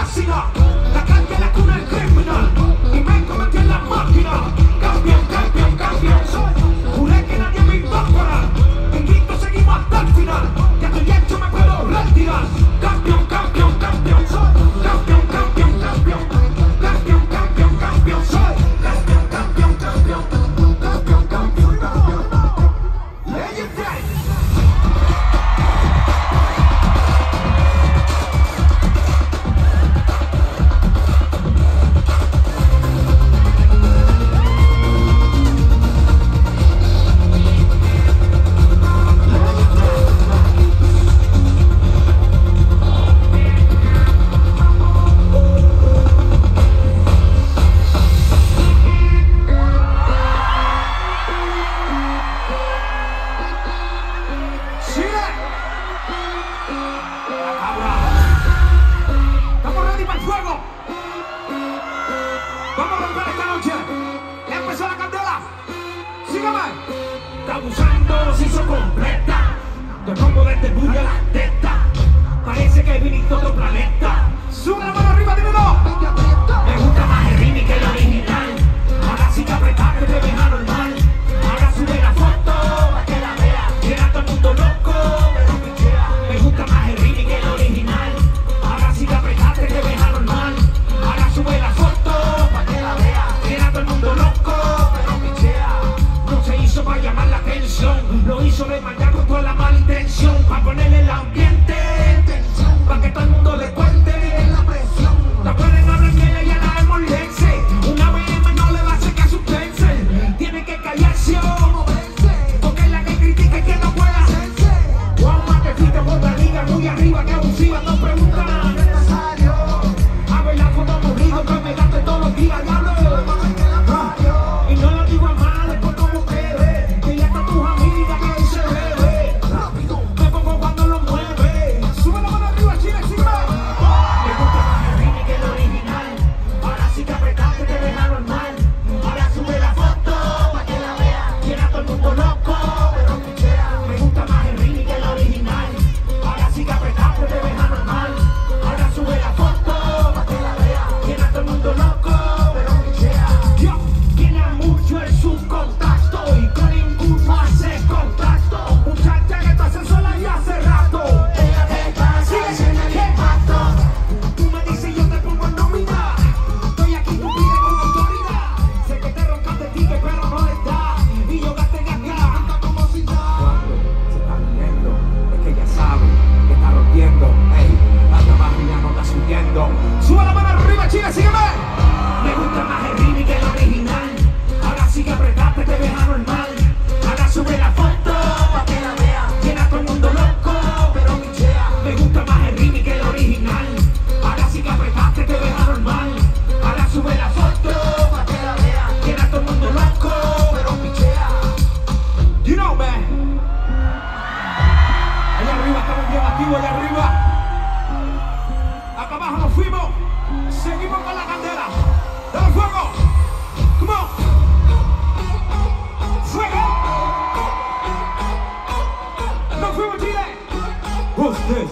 asesina, la calle la cuna del criminal, y me convertí en la máquina. Campeón, campeón, campeón soy, juré que nadie me iba a parar, invicto seguimos hasta el final, ya estoy hecho, me puedo retirar. Campeón, campeón, campeón soy, campeón, campeón, campeón, campeón, campeón, campeón soy, campeón, campeón, campeón, campeón, campeón, campeón. Legendary. Vamos a romper esta noche. Ya empezó la candela. Sígueme. Está abusando, se hizo completa. Te rompo desde el bulla a la testa. Parece que viniste de otro planeta. Sube la mano arriba, dímelo. Me gusta más el remix que el original. Ahora sí que apretaste, te ves anormal. Ahora sube la foto para que la vea. Tiene a todo el mundo loco, pero pichea. Me gusta más el remix que el original. Ahora sí que apretaste, te ves anormal. Ahora sube la foto para que la vea. Tiene a todo el mundo loco, pero pichea. No se hizo para llamar la atención. Lo hizo de maldad con toda la mala intención. Para ponerle el ambiente en tensión. Para que todo el mundo le cuente en la presión. La pueden hablar bien, ella la emolence. Una BM no le va a hacer que suspense. Tiene que callarse o moverse. Porque es la que critica y que no puede hacerse. Juan más que fuiste por la liga, muy arriba, que abusiva, no pregunta nada necesario. A ver la foto conmigo que me gaste todos los días, diablo. Y no lo digo a mal, es por cómo quede. Que ya está tus amigas que se bebe. Rápido, me pongo cuando lo mueve. Sube la mano arriba, Chile, sígueme. Me gusta más el remix que el original. Ahora sí que apretaste, te ves anormal. Ahora sube la foto para que la vea. Tiene a todo el mundo loco, pero pichea. Me gusta más el remix que el original. Ahora sí que apretaste, te ves anormal. Ahora sube la foto para que la vea. Tiene a todo el mundo loco, pero pichea. Yo tiene mucho en su contacto y con ninguno hace contacto. Muchacha que está sola y hace rato. Ella te pasa, llena de impacto. Tú me dices yo te pongo en nómina. Estoy aquí, tú pides con autoridad. Sé que te roncaste el ticket, pero no le da. Y yo gasté en acá, anda como si nada. Cuando se está riendo, es que ya sabe que está rompiendo. Ey, anda más y ya no está subiendo. Sube la mano arriba, Chile, sígueme. Me gusta más el remix que el original. Ahora sí que apretaste, te ves anormal. Ahora sube la foto para que la vea. Tiene a todo el mundo loco, pero pichea. Me gusta más el remix que el original. Ahora sí que apretaste, te ves anormal. Ahora sube la foto para que la vea. Tiene a todo el mundo loco, pero pichea. You know, man. Allá arriba estamos bien activos, allá arriba. Acá abajo nos fuimos. Seguimos con la candela. ¡Dale fuego! ¡Come on! ¡Fuego! ¡Nos fuimos, Chile! Who's this?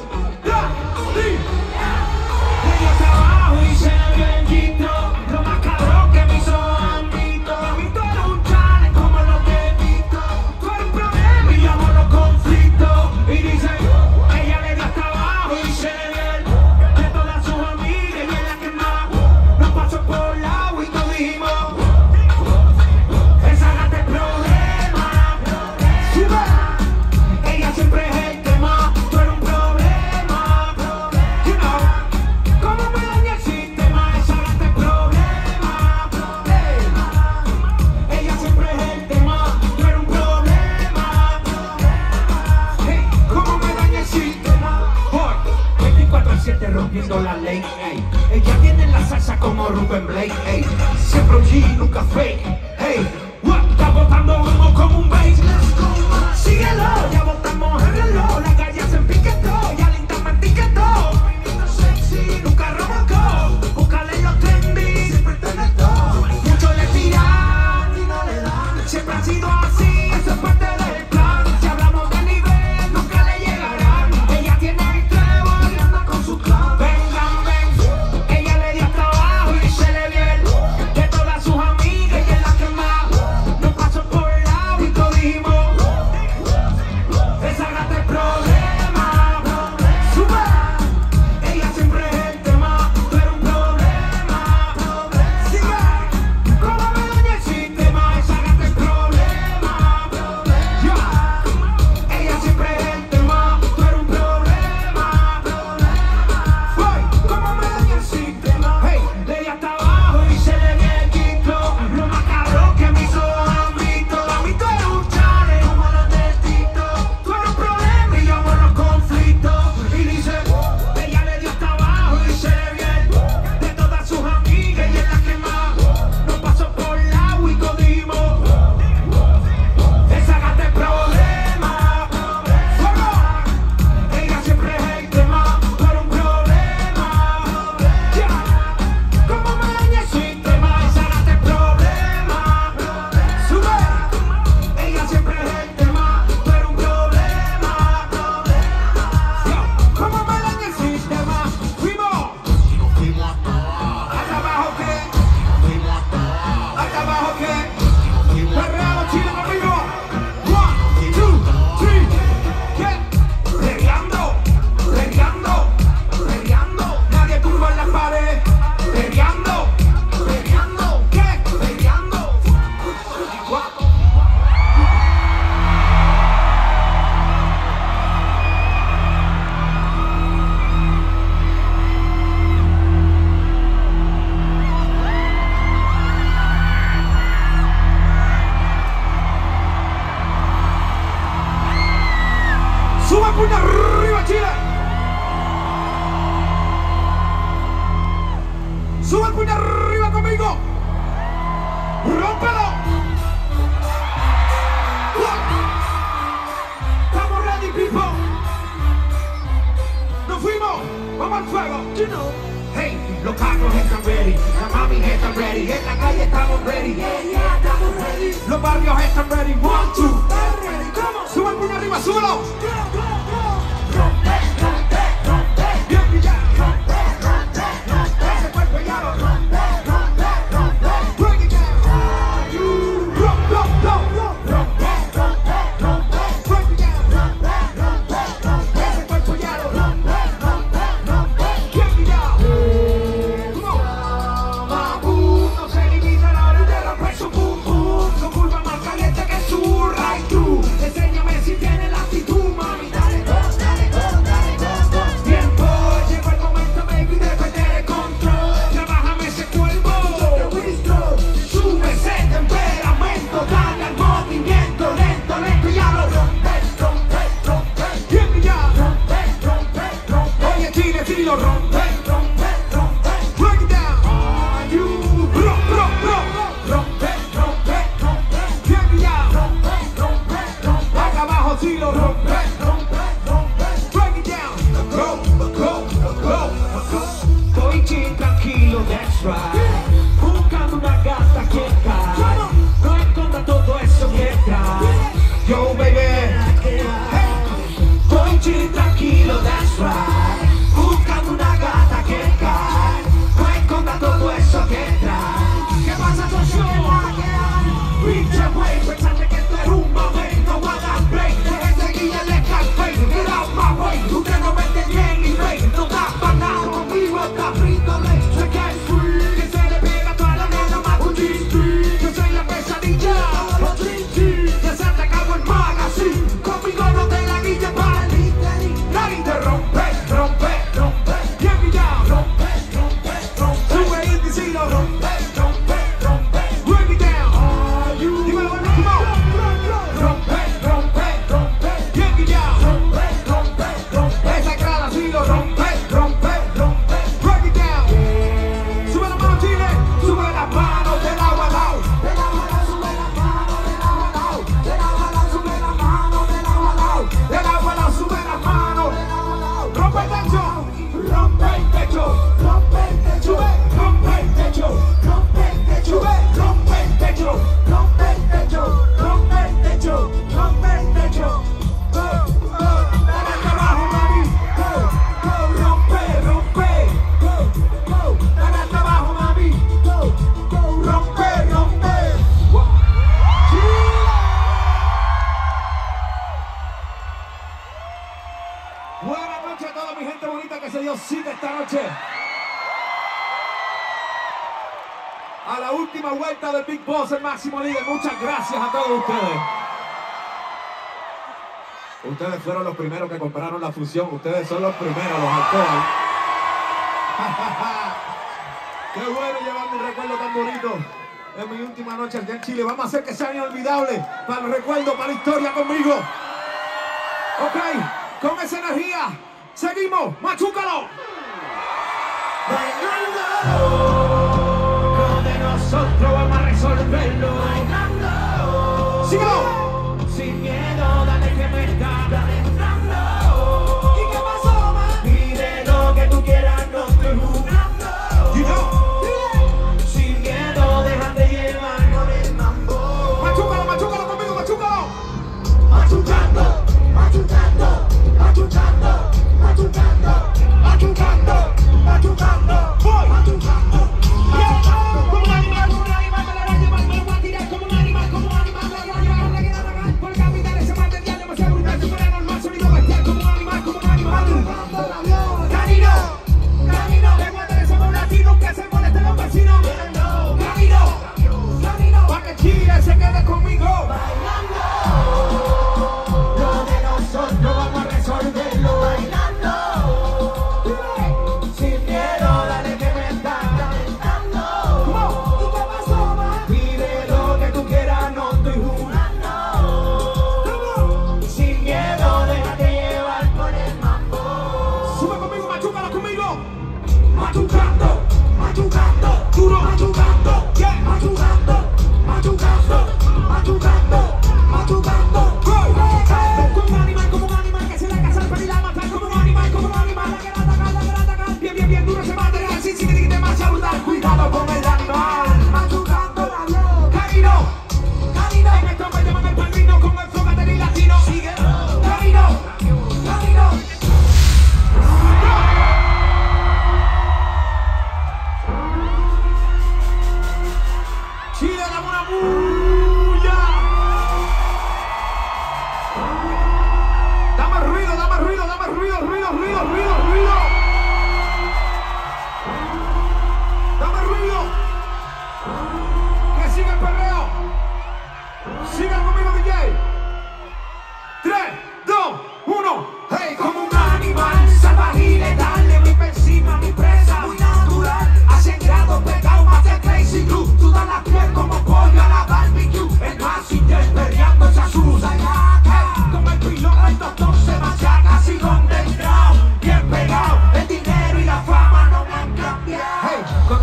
Ella está abajo y se ve bendito. Lo más cabrón que me hizo ámbito. A mí tú eres un chale como lo que he visto. Tú eres un problema y yo amo los conflictos. Y dice, ella le dio hasta abajo y se ve bien. De todas sus amigas, ella es la que más nos pasó por la agua y nos dijimos, esa gata es problema. Sube. Ella siempre es el tema. Tú eres un problema. You know. ¿Cómo me daña el sistema? Esa gata es problema. Ella siempre es el tema. Tú eres un problema. Hey, ¿cómo me daña el sistema? Hoy, 24/7 rompiendo la ley. Ey. Ella tiene la salsa como Rubén Blake. Ey. Siempre un G, nunca fake. Hey. What? Está botando humo como un bass. Síguelo, ya botamos el reloj. La calle se empiquetó, ya linda me etiquetó. Movimiento sexy, nunca robocó. Búscale los trendy, siempre tiene todo. Muchos le tiran y no le dan. Siempre ha sido así, eso es parte del plan. Si hablamos de nivel, nunca le llegarán. Ella tiene el trébol y anda con su clan. Vengan, ven. puño arriba conmigo. ¡Rómpelo! Estamos ready, people. Nos fuimos. Vamos al fuego. You know. Hey, los carros están ready, la mami está ready, en la calle estamos ready, yeah, estamos ready. Los barrios están ready, 1, 2, ready, come on. Sube el puño arriba, súbelo. Rompe, rompe, rompe, bien brillado. Rompe, rompe, rompe, ese cuerpo ya lo rompe, rompe, rompe, break it down. You rompe, rompe, rompe, rompe, break it down. Rompe, rompe, rompe, ese cuerpo ya lo rompe, rompe, rompe, bien brillado. No se limita a la hora de romper su pum pum. Su curva más caliente que su right through. Enséñame si tienes la actitud, mami. Dale, go, dale, go, dale, go, go. Tiempo, llegó el momento, baby, de perder el control. Trabájame ese cuerpo. Sube ese temperamento. Dale al movimiento, lento, lento. Ya lo rompe, rompe, rompe. Bien, ya. Rompe, rompe, rompe. Oye, Chile, sí lo rompe, rompe, rompe. Break it down. Are you? Rompe, rompe, rompe, rompe. Bien, ya. Rompe, rompe, rompe. Acá abajo sí lo rompe, rompe, rompe. Break it down. Go, go, go, go. Estoy chill, tranquilo, that's right. Buscando una gata que cae. No esconda todo eso que trae. Yo, baby. Hey. Estoy chill, tranquilo, that's right. Buscando una gata que cae. No esconda todo eso que trae. ¿Qué pasa, socio? Pinche güey, pensaste que esto era un momento. Wanna break, deje seguir el escarpey. Get out my way, usted no vende bien ni rey. No da pa' nada, conmigo está frito, rey. Se cae free, que se le pega a toda la nena más un G-Street. Yo soy la pesadilla, los G-G. Ya se te acabó el magazine. Conmigo no te la guille para el nadie te rompe, rompe, rompe. Bien brillado, rompe, rompe, rompe. Sube índice y lo rompe, rompe, rompe. Break it down. Are you? Dímelo, come on. Rompe, rompe, rompe. Bien brillado, rompe, rompe, rompe. Esa grada sí lo rompe, rompe, rompe. Break it down. Sube la mano, Chile. Sube las manos del agua al lado. Del agua al lado, sube las manos del agua al lado. Del agua al lado, sube las manos del agua al lado. Del agua al lado, sube las manos. Rompe el techo, rompe el techo, rompe el techo, rompe el techo, rompe el techo, rompe el techo, rompe el techo, rompe el techo, rompe el techo. Dale hasta abajo, mami. Go, go, rompe, rompe. Go, dale hasta abajo, mami. Go, rompe, rompe. Buenas noches a toda mi gente bonita que se dio cita esta noche a la última vuelta del Big Boss, el máximo líder. Muchas gracias a todos ustedes. Ustedes fueron los primeros que compraron la fusión. Ustedes son los primeros, los alcoholes. Qué bueno llevarme un recuerdo tan bonito en mi última noche aquí en Chile. Vamos a hacer que sea inolvidable para el recuerdo, para la historia conmigo. Ok, con esa energía seguimos. Machúcalo. Bailando, de nosotros vamos a resolverlo. Bailando, síguelo. Sin miedo, dale que me está entrando. ¿Y qué pasó, man? Pide lo que tú quieras, no estoy jugando. You know. Sin miedo, déjate llevar por el mambo. Machúcalo, machúcalo conmigo, machúcalo. Machucando, machucando, machucando, machucando, machucando, machucando, voy, machucando.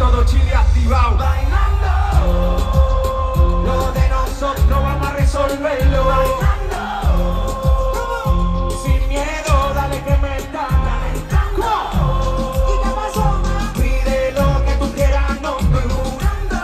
todo Chile activado. Bailando. Lo de nosotros vamos a resolverlo. Bailando. Sin miedo, dale que me da. ¿Y qué pasó? Pide lo que tú quieras, no estoy jugando.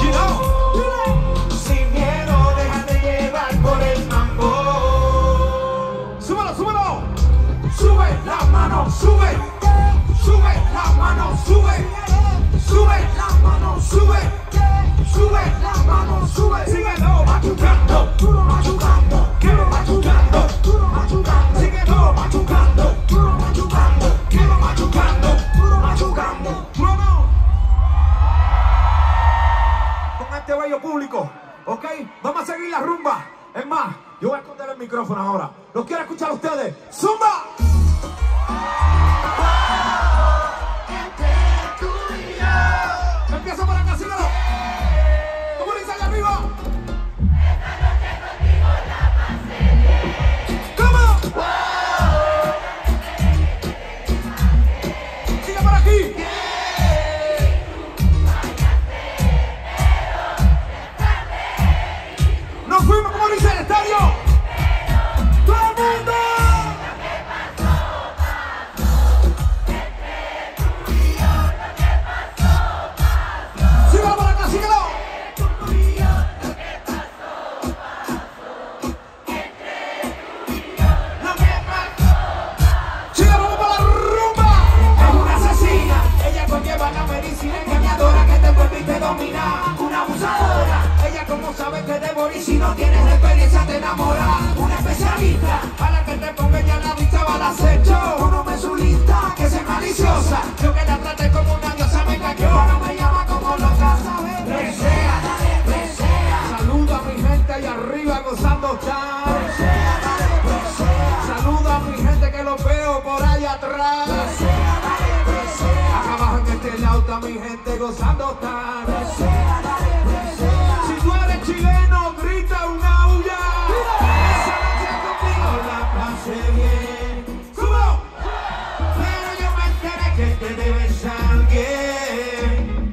Sin miedo, déjate llevar por el mambo. Súbelo, súbelo. Sube la mano, sube. Sube la mano, sube. Sube la mano, sube. Sube la mano, sube. Síguelo machucando, duro machucando, quiero machucando, duro machucando. Síguelo machucando, duro machucando, quiero machucando, duro machucando. ¡Bueno! Con este bello público, ¿ok? Vamos a seguir la rumba. Es más, yo voy a esconder el micrófono ahora. Los quiero escuchar a ustedes. ¡Zumba! Empieza por acá, síguelo. ¿Cómo dice allá arriba? Esta noche contigo la pasé bien. ¿Cómo? Sigue por aquí. Nos fuimos, como dice el estadio. ¡Todo el mundo! Síguelo por acá, síguelo. Síguelo, vamos para la rumba. Es una asesina, ella conlleva la medicina engañadora que te vuelve y te domina. Una abusadora, ella como sabe te devora y si no tienes experiencia te enamora. Una especialista, a la que te ponga ella la vista va al acecho. Uno me su lista, que sea maliciosa. Yo que la trate como una diosa me engañó. Ahora me llama como loca, ¿sabes? Presea, presea. Saludo a mi gente allá arriba gozando está. Presea, presea. Saludo a mi gente que lo veo por allá atrás. Presea, presea. Acá abajo en este lado está mi gente gozando está. Presea, presea. Si tú eres chileno, grita una huya. Esa noche conmigo la pasé bien. ¡Subo! Pero yo me enteré que te debes a alguien.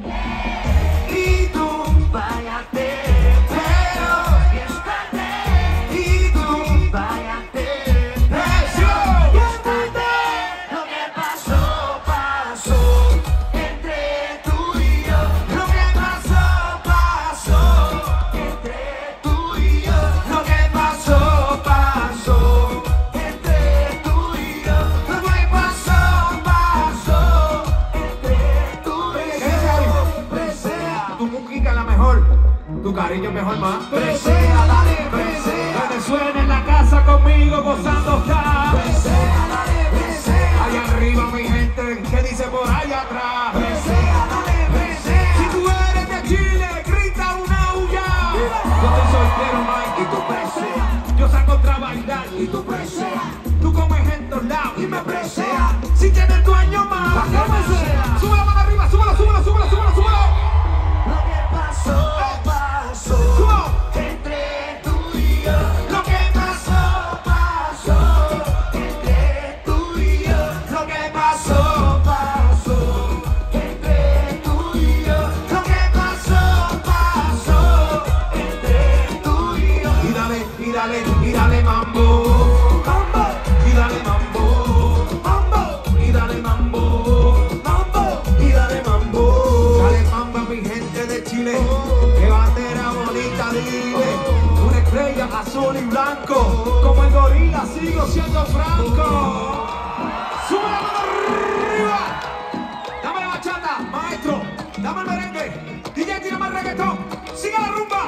Y tú váyate, pero piénsate. Y tú váyate, pero piénsate. Lo que pasó, pasó entre tú y yo. Lo que pasó, pasó entre tú y yo. Lo que pasó, pasó entre tú y yo. Lo que pasó, pasó entre tú y yo. Presea, tu música es la mejor, tu cariño mejor más. Presea, dale, presea. Que te suene en la casa conmigo gozando está. Presea, dale, presea. Allá arriba mi gente, que dice por allá atrás. Presea, dale, presea. Si tú eres de Chile, grita una huya. Yo estoy soltero, Mike, y tú presea. Yo salgo a bailar y tú presea. Tú comes en todos lados y me presea. Si tienes dueño más, ¿para qué me sea? Sube la mano arriba, súbelo, súbelo, súbelo, súbelo, súbelo. Lo que pasó, pasó entre tú y yo. Lo que pasó, pasó entre tú y yo. Lo que pasó, pasó entre tú y yo. Lo que pasó, pasó entre tú y yo. Y dale, y dale, y dale mambo, mambo, y dale mambo, mambo, y dale mambo, mambo, y dale mambo. Dale mambo a mi gente de Chile, que bandera bonita vive. Una estrella azul y blanco, como el gorila sigo siendo franco. Sube la mano arriba. Dame la bachata, maestro. Dame el merengue. DJ, tírame el reggaetón. Sigue la rumba.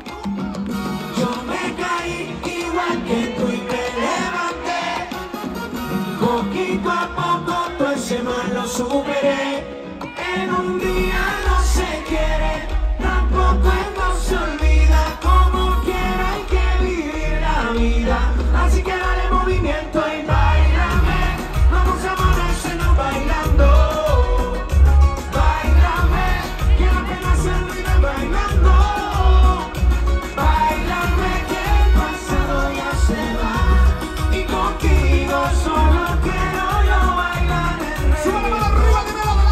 Yo me caí igual que tú y me levanté. Poquito a poco todo ese mal lo superé. En un día no se quiere, tampoco no se olvida. Como quiera hay que vivir la vida. Así que dale movimiento y bailame. Vamos a amanecenos bailando. Bailame, que la pena se olvide bailando. Bailame, que el pasado ya se va. Y contigo solo quiero yo bailar el reggae. ¡Sube la mano arriba, que me la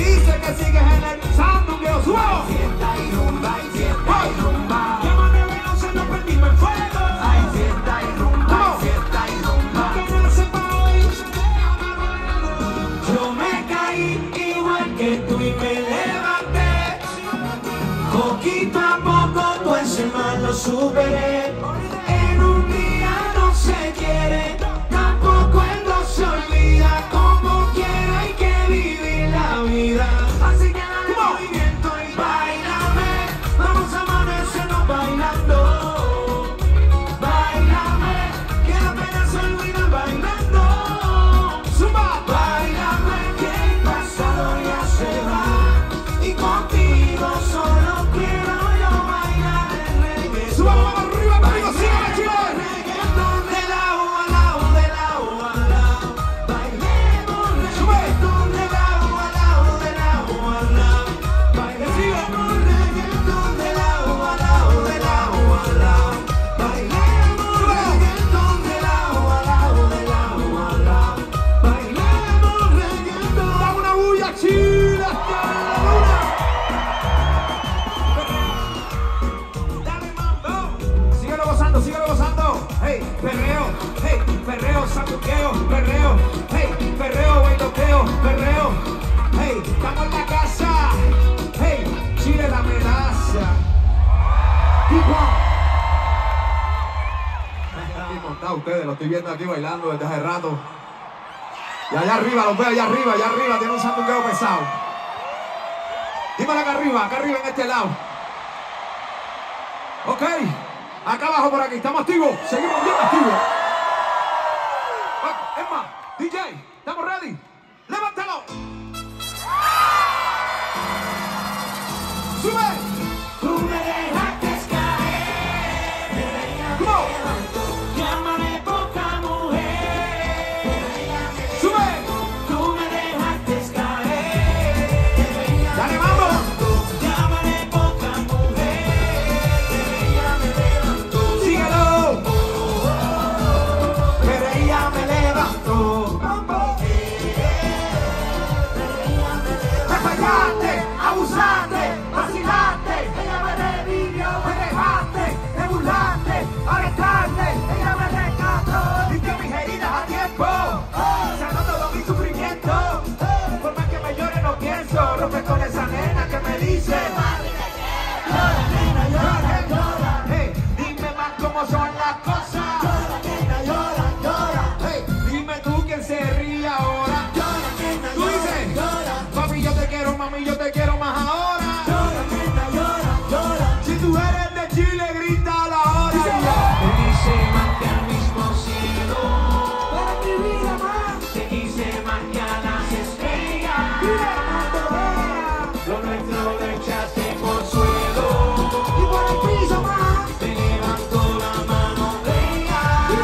dice que sigues en el sandungueo. ¡Subo! Fiesta y rumba, y fiesta y rumba. Llama 911, nos prendimos en fuego. Hay fiesta y rumba, y fiesta y rumba. Que no sepa hoy. Yo me caí igual que tú y me levanté. Poquito a poco todo ese mal lo superé. En un día no se quiere, tampoco él no se olvida. Como quiera hay que vivir la vida. Así que dale movimiento y bailame. Vamos a amanecernos bailando. Bailame, que la pena se olvida bailando. Zumba, bailame, que el pasado ya se va. Y contigo solo quiero yo bailar el reggaetón. Suba, vamos arriba, conmigo, sígueme, chicos. Reggaetón de lado a lado, de lado a lado. Bailemos reggaetón de lado a lado, de lado a lado. Bailemos reggaetón de lado a lado, de lado a lado. Bailemos reggaetón de lado a lado, de lado a lado. Bailemos reggaetón. Da una bulla, Chile, hasta la luna. Dale, mambo. Síguelo gozando, síguelo gozando. Hey, perreo, sanduqueo, perreo. Hey, perreo, bailoteo, perreo. Hey, estamos en la casa. Hey, Chile la amenaza. Aquí montado ustedes, lo estoy viendo aquí bailando desde hace rato. Y allá arriba, los veo allá arriba tiene un sanduqueo pesado. Dímelo acá arriba en este lado. Ok, acá abajo por aquí, estamos activos, seguimos bien activos. Es más, DJ, ¿estamos ready? ¡Levántalo! ¡Sube! Tú me dejaste caer. ¿Cómo? Llámame poca mujer. ¡Sube! Tú me dejaste caer. ¡Dale, vamos! Llámame poca mujer. ¡Síguelo! Pero ella me levantó. Me fallaste, abusaste, vacilaste. Ella me revivió, me dejaste, me burlaste. Ahora es tarde, ella me rescató. Limpió mis heridas a tiempo, sanó todo mi sufrimiento. Por más que me llore no pienso, rompe con esa nena que me dice: llora, nena, llora, llora. Hey, dime más cómo son las cosas. Llora, nena, llora, llora. Hey, dime tú quién se ríe ahora. Llora, nena, tú dices: llora. Papi, yo te quiero, mami, yo te quiero más ahora. Llora, nena, llora, llora. Si tú eres de Chile, grita a la hora. Te quise más que al mismo cielo. Para mi vida más. Te quise más que a las estrellas. Lo nuestro lo echaste por suelo. Y por el piso más. Te levantó la mano de ella.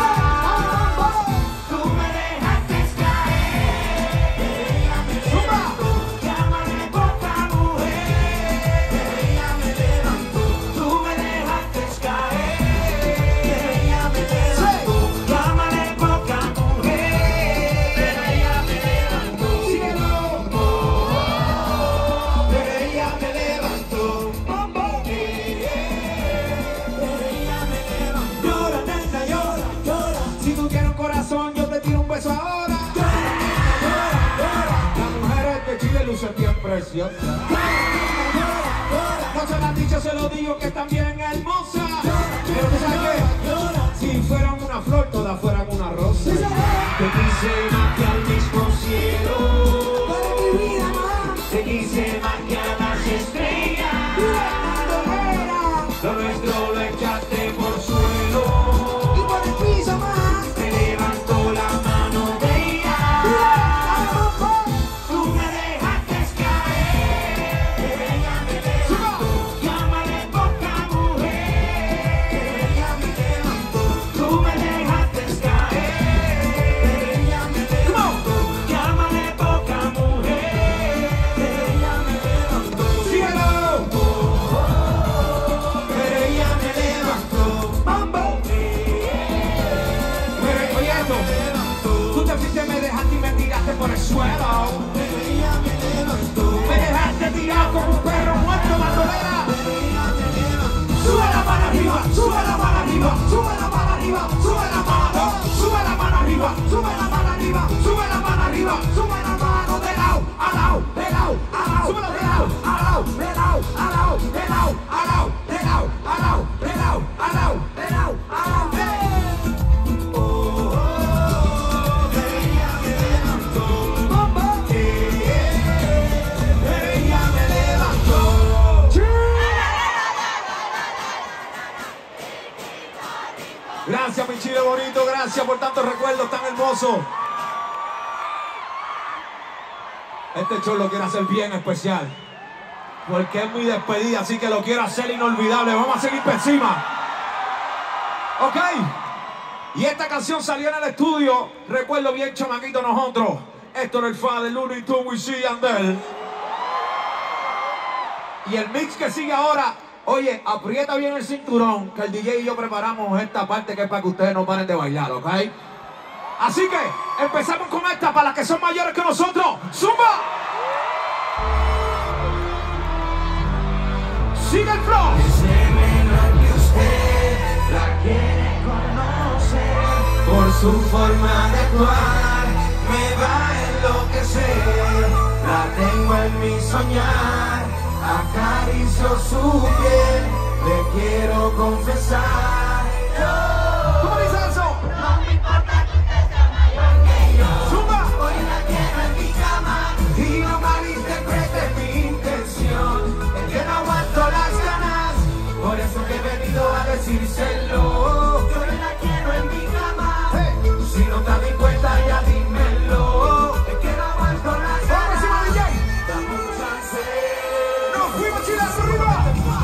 Tú me dejaste caer. Ella me levantó. Llámame poca mujer. Ella me levantó. Tú me dejaste caer. Ella me levantó. Llámame poca mujer. Pero ella me levantó. Cielo. Pero ella me levantó. Llora, nena, llora, llora. Si tú tienes un corazón, yo te tiro un beso ahora. Llora, nena, llora, llora. Las mujeres de Chile lucen bien preciosas. No se lo han dicho, se lo digo que están bien hermosas. Pero tú sabes qué, si fueran una flor, todas fueran una rosa. Te quise más que al mismo cielo. Para mi vida más. Te quise más que a las estrellas. Lo nuestro lo echaste por suelo. Y por el piso más. Te levantó la mano de ella. Tú me dejaste caer. Ella me levantó. Llámale poca mujer. Ella me levantó. Tú me dejaste caer. Ella me arriba. Sube la mano de lado, a lado, de lado, a lado. Sube de lado, a lado, de lado, a lado, de lado, a lado, de lado, a lado, de lado, a lado, de lado, a lado. Gracias, mi Chile bonito, gracias por tantos recuerdos tan hermosos. Este show lo quiero hacer bien especial, porque es mi despedida, así que lo quiero hacer inolvidable. Vamos a seguir por encima. Ok. Y esta canción salió en el estudio, recuerdo bien, chamaquito nosotros. Héctor el Fa de Looney Tunes, Wisin y Yandel. Y el mix que sigue ahora. Oye, aprieta bien el cinturón, que el DJ y yo preparamos esta parte que es para que ustedes no paren de bailar, ¿ok? Así que empezamos con esta para las que son mayores que nosotros. ¡Zumba! ¡Sigue el flow! Ese menor que usted la quiere conocer, por su forma de actuar me va a enloquecer. La tengo en mi soñar, acaricio su piel, le quiero confesar. ¿Cómo dice eso? No me importa que usted sea mayor que yo. ¡Zumba! Hoy la quiero en mi cama y no malinterprete mi intención. Es que no aguanto las ganas, por eso que he venido a decírselo. Yo la quiero en mi cama, si no te das cuenta ya dímelo. Es que no aguanto las ganas, dame un chance. ¡Nos fuimos, Chile, arriba!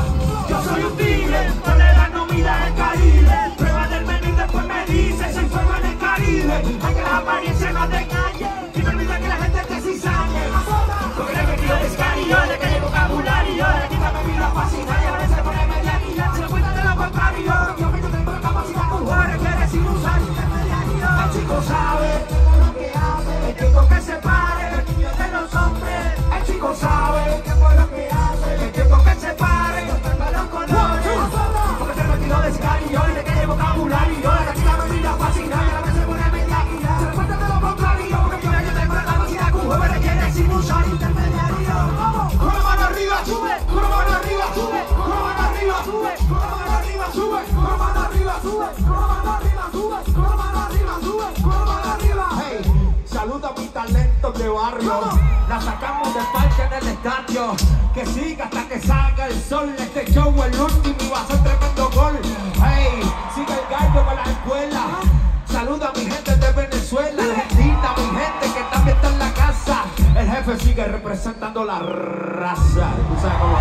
Yo soy un tigre, no le dan no mira el Caribe. Prueba del menú y después me dice, soy fuego en el Caribe. Hay que las apariencias no te engañen y no olvides que la gente te cizañe. Porque le he metido descarillo, le cae vocabulario. Le quita mi vida fascinante y a veces pone media guía. Se lo cuenta de lo contrario, yo me tengo la capacidad con jugadores que eres sin usar intermediario. El chico sabe lo que hace, el chico que se pare, el niño de los hombres. El chico sabe que fue lo que hace, el chico que se pare, los colores. Porque te he metido descarillo y le cae vocabulario. Le quita mi vida fascinante y a veces pone media guía. Se lo cuenta de lo contrario, porque yo tengo la capacidad con jugadores que eres sin usar intermediario. Con la mano arriba, sube, con la mano arriba, sube, con la mano arriba, sube, con la mano arriba, sube, con la mano arriba, sube, con la mano arriba, sube, con la mano arriba, sube, con la mano arriba. Hey, saluda a mis talentos de barrio. La sacamos del parque en el estadio. Que siga hasta que salga el sol. Este show el último y va a ser tremendo gol. Hey, sigue el gallo con la escuela. Saluda a mi gente de Venezuela, Argentina, mi gente que también está en la casa. El jefe sigue representando la raza. ¿Tú sabes cómo es?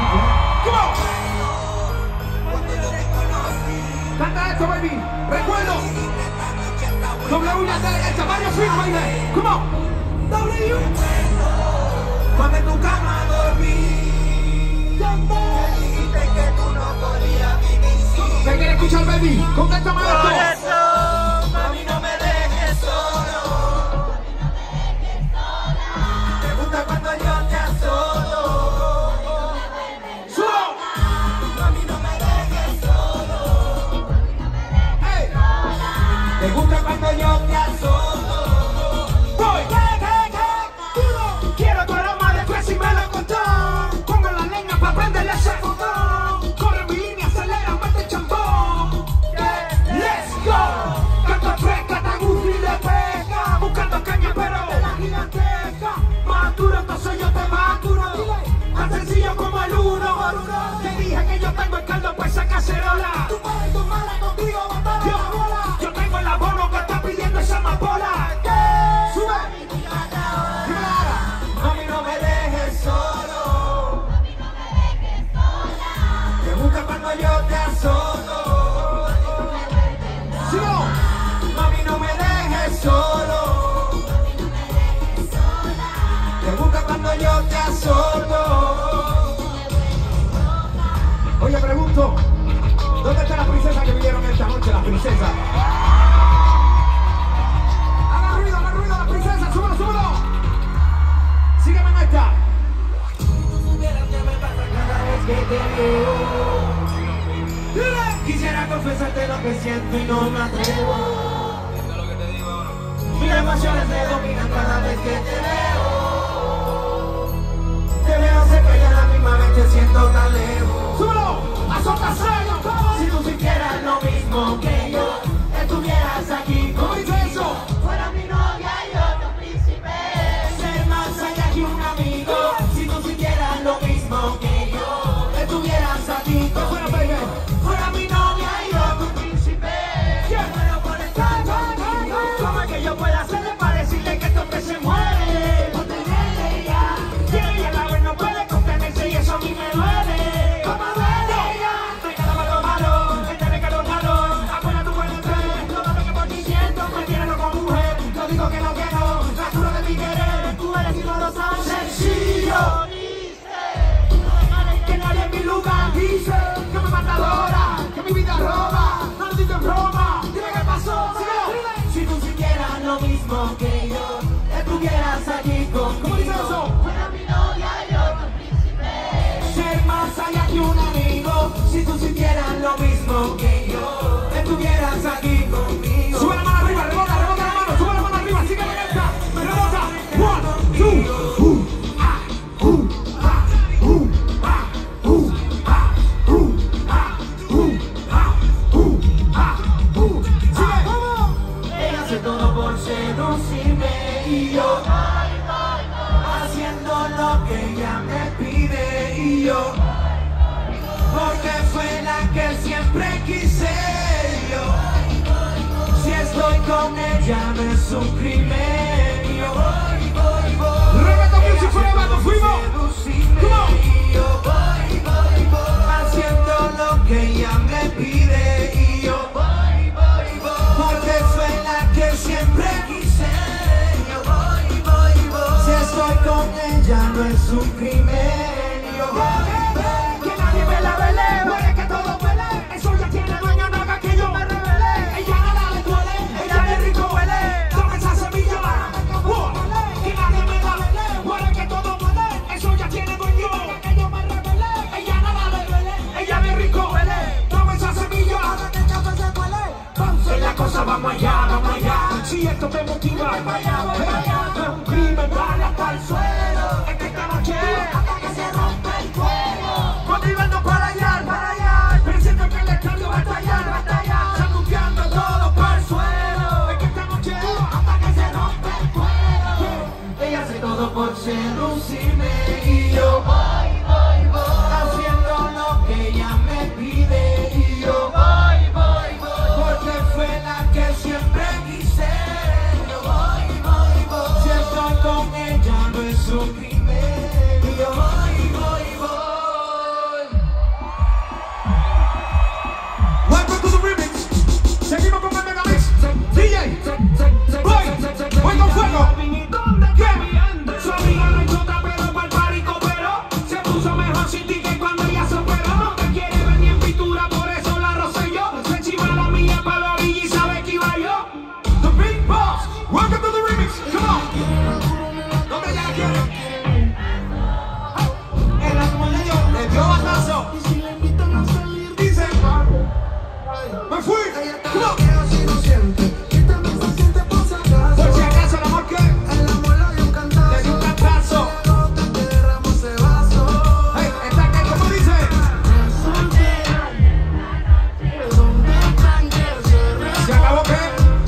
¡Come on! Canta esto, baby. Recuerdo. W Yandel, el tamaño fino, baby. Come on. W. Cuando en tu cama dormí, Yandel. dijiste que tú no podías vivir sin. ¿Qué quiere escuchar, baby? Contéstame Por esto. eso, mami, no me dejes solo. Me gusta cuando yo te asolo. Solo. Mami, no me dejes solo. Hey. Me gusta cuando yo te asolo. Voy. Quiero tu aroma de fresa y melocotón. Pongo la leña para prenderle ese botón. Corre mi línea, acelera, mete el champón. Let's go. Canto fresca, te gusta y le pega. Buscando caña, pero de la gigantesca. Más duro, entonces yo te maturo. Tan sencillo como el uno. Te dije que yo tengo el caldo por esa cacerola. Tu madre contigo, yo tengo el abono que está pidiendo esa amapola. Sube. Mami, no me dejes solo. Me gusta cuando yo te asolo. Sigo. Mami, no me dejes solo. Me gusta cuando yo te asolo. Oye, pregunto, ¿dónde están las princesas que vinieron esta noche? Las princesas. Hagan ruido, las princesas. Súbelo, súbelo. Sígueme en esta. Cada vez que te veo, Dile. quisiera confesarte lo que siento y no me atrevo. Mis emociones me dominan cada vez yo, porque fue la que siempre quise yo. Si estoy con ella no es un crimen. Yo voy, Reggaeton Music Forever, nos fuimos. y yo voy, haciendo lo que ella me pide. Y yo voy, porque fue la que siempre quise. Yo voy, si estoy con ella no es un crimen. Y yo voy, Que nadie me la vele, huele que todo huele. Eso ya tiene dueño, no haga que yo me revele. Ella nada le duele, ella de rico huele. Toma esa semilla, que nadie me la vele, huele que todo huele. Eso ya tiene dueño, que yo me revele. Ella nada le duele, ella de rico huele. Toma esa semilla, en la cosa vamos allá, si esto te motiva, voy para allá, no es un crimen, dale hasta el suelo. Es que esta noche, hasta que se rompe el fuego. Motivando para allá, pero siento que el estadio va a estallar, sanguqueando todo para el suelo. Es que esta noche, hasta que se rompe el fuego. ella hace todo por seducirme. Y yo voy, haciendo lo que ella me pide. Y yo voy, porque fue la que siempre quise. Yo voy, si estoy con ella no es un crimen. Y yo voy. Welcome to the remix. Seguimos con el Megamix. DJ, voy con fuego. Su amiga la chota, pero pa'l party cooperó. Se puso mejor sin ti que cuando ella se operó. No te quiere ver ni en pintura, por eso la rocé yo. Se chiva la mía pa' la orilla y sabe que iba yo. The Big Boss. Welcome to the remix. Come on. ¿Dónde ella la quiere? El amor le dio batazo. Dice, me fui. Come on. Por si acaso el amor que le dio un cantazo. Hey, está que como dice. Se acabó que.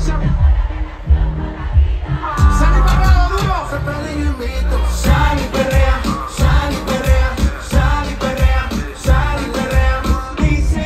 Sale parado duro. Sal y perrea, sal y perrea, sal y perrea, sal y perrea. Dice,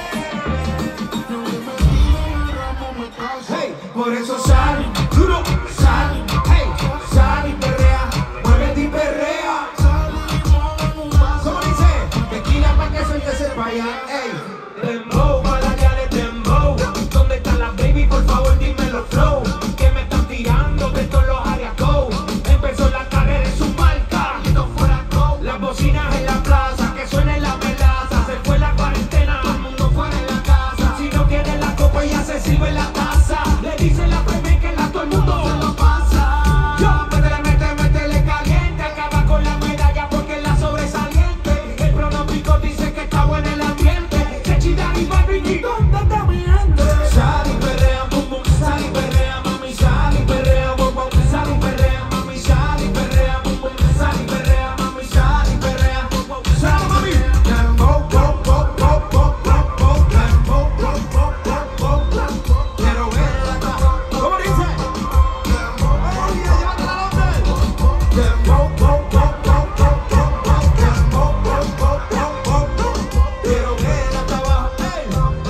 Hey, por eso sal, duro, sal, hey, sal y perrea, muévete y perrea. ¿cómo dice? Tequila pa' que suelte ese paya, ey. Dembow, para allá de dembow. ¿Dónde están las baby? Por favor dímelo flow. Que me están tirando de todos los áreas go. Empezó la carrera en su marca, y no fuera go. Las bocinas en la plaza, que suene la melaza. Se fue la cuarentena, todo el mundo fuera de la casa. Si no quiere la copa ya se sirve la taza. Le dicen la premia que la todo el mundo se lo pasa. Yo, métele caliente, acaba con la medalla porque es la sobresaliente. El pronóstico dice que está bueno el ambiente. Se chida y Barbie, ¿dónde está mi gente? Sal y perrea, bum bum, sal y perrea, mami, sal y perrea, bum bum, sal y perrea, mami, sal y perrea, bum bum, sal y perrea, mami, sal y perrea, bum bum, sal y mami. Dembow, dembow, quiero verla. ¿Cómo dice? Quiero verla hasta abajo, ey.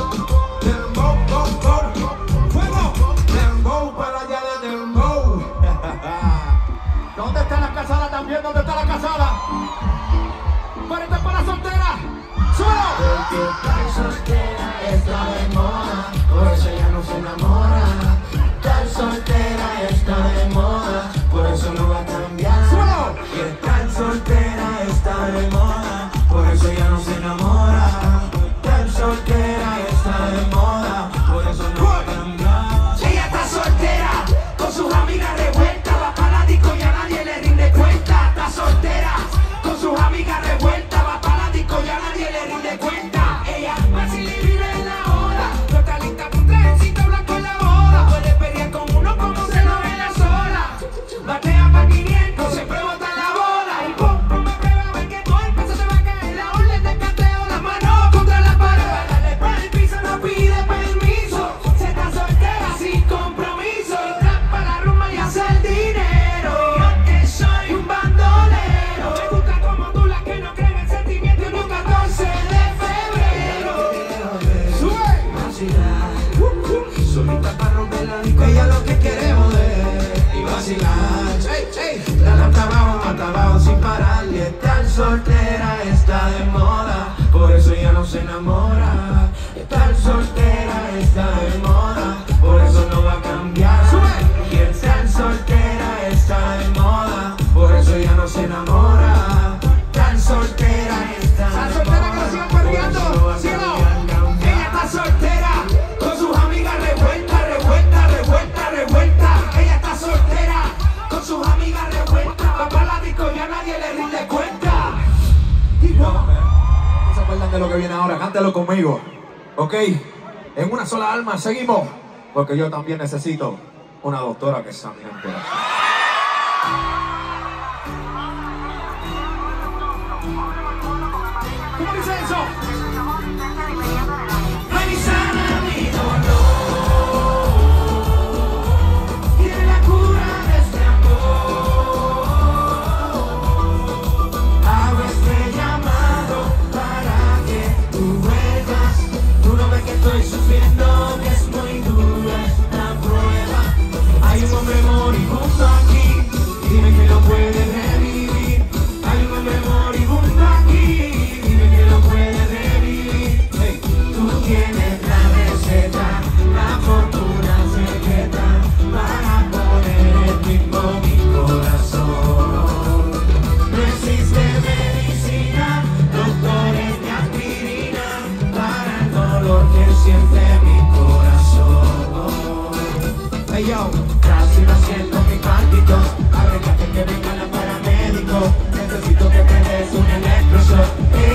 Fuego. Dembow para allá de dembow. ¿Dónde está la casada también? ¿Dónde está la casada? 40 para la soltera. ¡Súbelo! Tan soltera está de moda, por eso ya no se enamora. Tan soltera está de moda, por eso no va a cambiar. ¡Súbelo! Que tan soltera está de moda, por eso ya no se enamora. Tan soltera está de moda, por eso no va a cambiar. Ella está soltera, con sus amigas revueltas, va para la disco y a nadie le rinde cuenta. Está soltera, con sus amigas revueltas, va para la disco y a nadie le rinde cuenta. Ella vacila y vive en la hora, no está La mata abajo sin parar y estar soltera está de moda, por eso ella no se enamora. Estar soltera está de moda, por eso no va a cambiar. Y estar soltera está de moda, por eso ella no se enamora. Estar soltera está de moda. La soltera que lo sigan perdiendo, ¿sí o no? Ella está soltera, con sus amigas revuelta. Ella está soltera, con sus amigas revueltas. Va para la disco y a nadie le rinde cuenta. ¿No se acuerdan de lo que viene ahora? Cántelo conmigo, ¿ok? En una sola alma seguimos, porque yo también necesito una doctora que examine el corazón. ¿Cómo dice eso? Ven y sana mi dolor. Tiene la cura de este amor. Hago este llamado para que tú vuelvas. Tú no ves que estoy sufriendo, que es muy dura esta prueba. Hay un hombre moribundo aquí, dime que lo puede revivir. Hay un hombre moribundo aquí, dime que lo puede revivir. Hey, tú tienes la receta, la fortuna secreta para poner en ritmo mi corazón. No existe medicina, doctores ni aspirina para el dolor que siente mi corazón. Hey yo, Casi no siento mis pálpitos, arréglate que vengan los paramédicos. Necesito que me des un electroshock.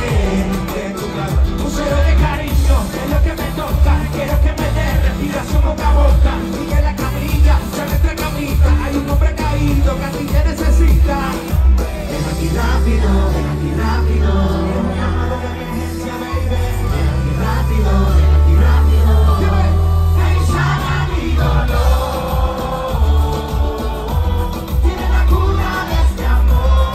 Un cero de cariño, es lo que me toca. Quiero que me dé respiración boca a boca. Y que la camilla se me entre camita. Hay un hombre caído que a ti te necesita. Ven aquí rápido, ven aquí rápido. Un llamado de emergencia, baby. Ven aquí rápido, ven aquí rápido. Ven y sana mi dolor. Tiene la cura de este amor.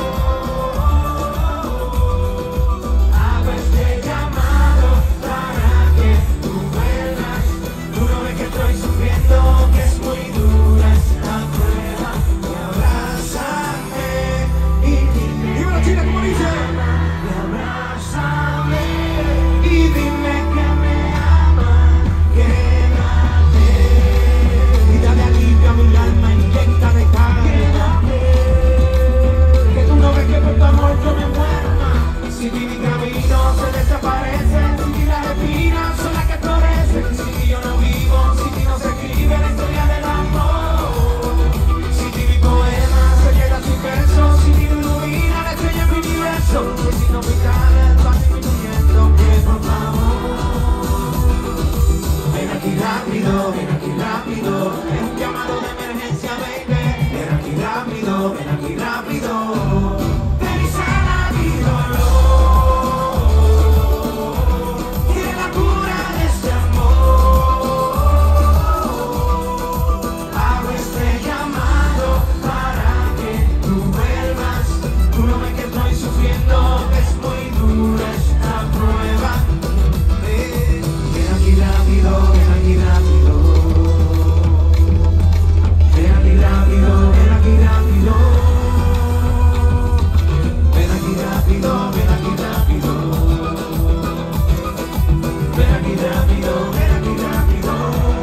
Hago este llamado para que tú vuelvas. Tú no ves que estoy sufriendo, que es muy dura esta prueba. Y abrázame y dime. Dímelo, Chile, ¿cómo dice? Y abrázame y dime que me amas. Quédate Y dale alivio a mi alma, inyecta de carne. que tú no ves que por tu amor yo me muero. Si mi camino se desaparece, si las espinas son las que florecen, si yo no vivo, si ti no se escribe la historia del amor, si mi poema se queda sin verso, si mi ilumina la estrella en mi universo, y si no mi talento va disminuyendo, que por favor, ven aquí rápido, ven aquí rápido, es un llamado de emergencia, baby, ven aquí rápido, ven aquí rápido. Ven y sana mi dolor. Tiene la cura de este amor. Hago este llamado para que tú vuelvas. Tú no ves que estoy sufriendo, que es muy dura esta prueba. Ven aquí rápido, ven aquí rápido. Ven aquí rápido, ven aquí rápido. Ven aquí rápido, ven aquí rápido. Ven aquí rápido, ven aquí rápido.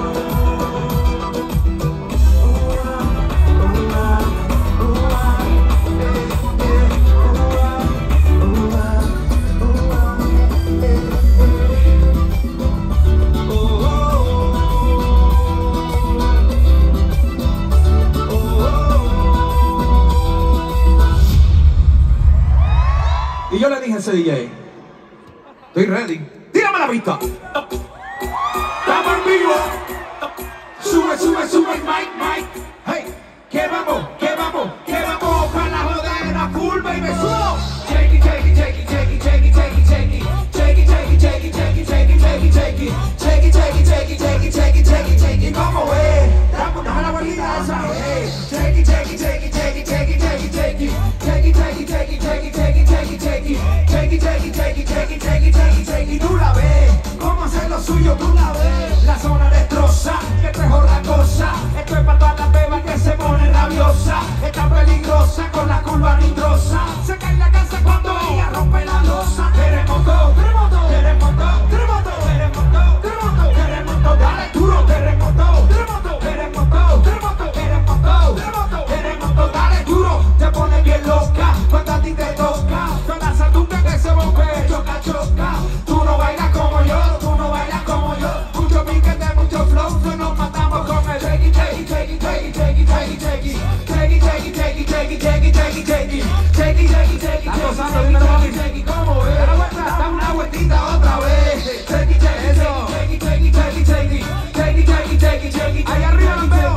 y yo le dije a ese DJ, estoy ready, tírame la pista. Estamos en vivo. Sube, sube, sube el mic, mic. Hey, que vamos, que vamos, que vamos para la jodera full, baby, subo. Shake it, shake it, shake it, shake it, shake it, shake it, shake it. Shake it, shake it, shake it, shake it, shake it, shake it, shake it. Shake it, shake it, shake it, shake it, shake it, shake it, shake it. ¿Cómo es? Dame la bolita esa, hey. Shake it, shake it, shake it, shake it, shake it, shake it, shake it. Shake it, shake it, shake it, shake it, shake it, shake it, shake it. Shake it, shake it, shake it, shake it, shake it, shake it, shake it. Tú la ves, cómo hacer lo suyo, tú la ves. La zona destroza, que esto es otra cosa. Esto es para todas las bebas que se ponen rabiosa. Está peligrosa. Está gozando, dímelo, mami. ¿Cómo es? Da la vuelta, da una vueltita otra vez. Eso. Ahí arriba la veo.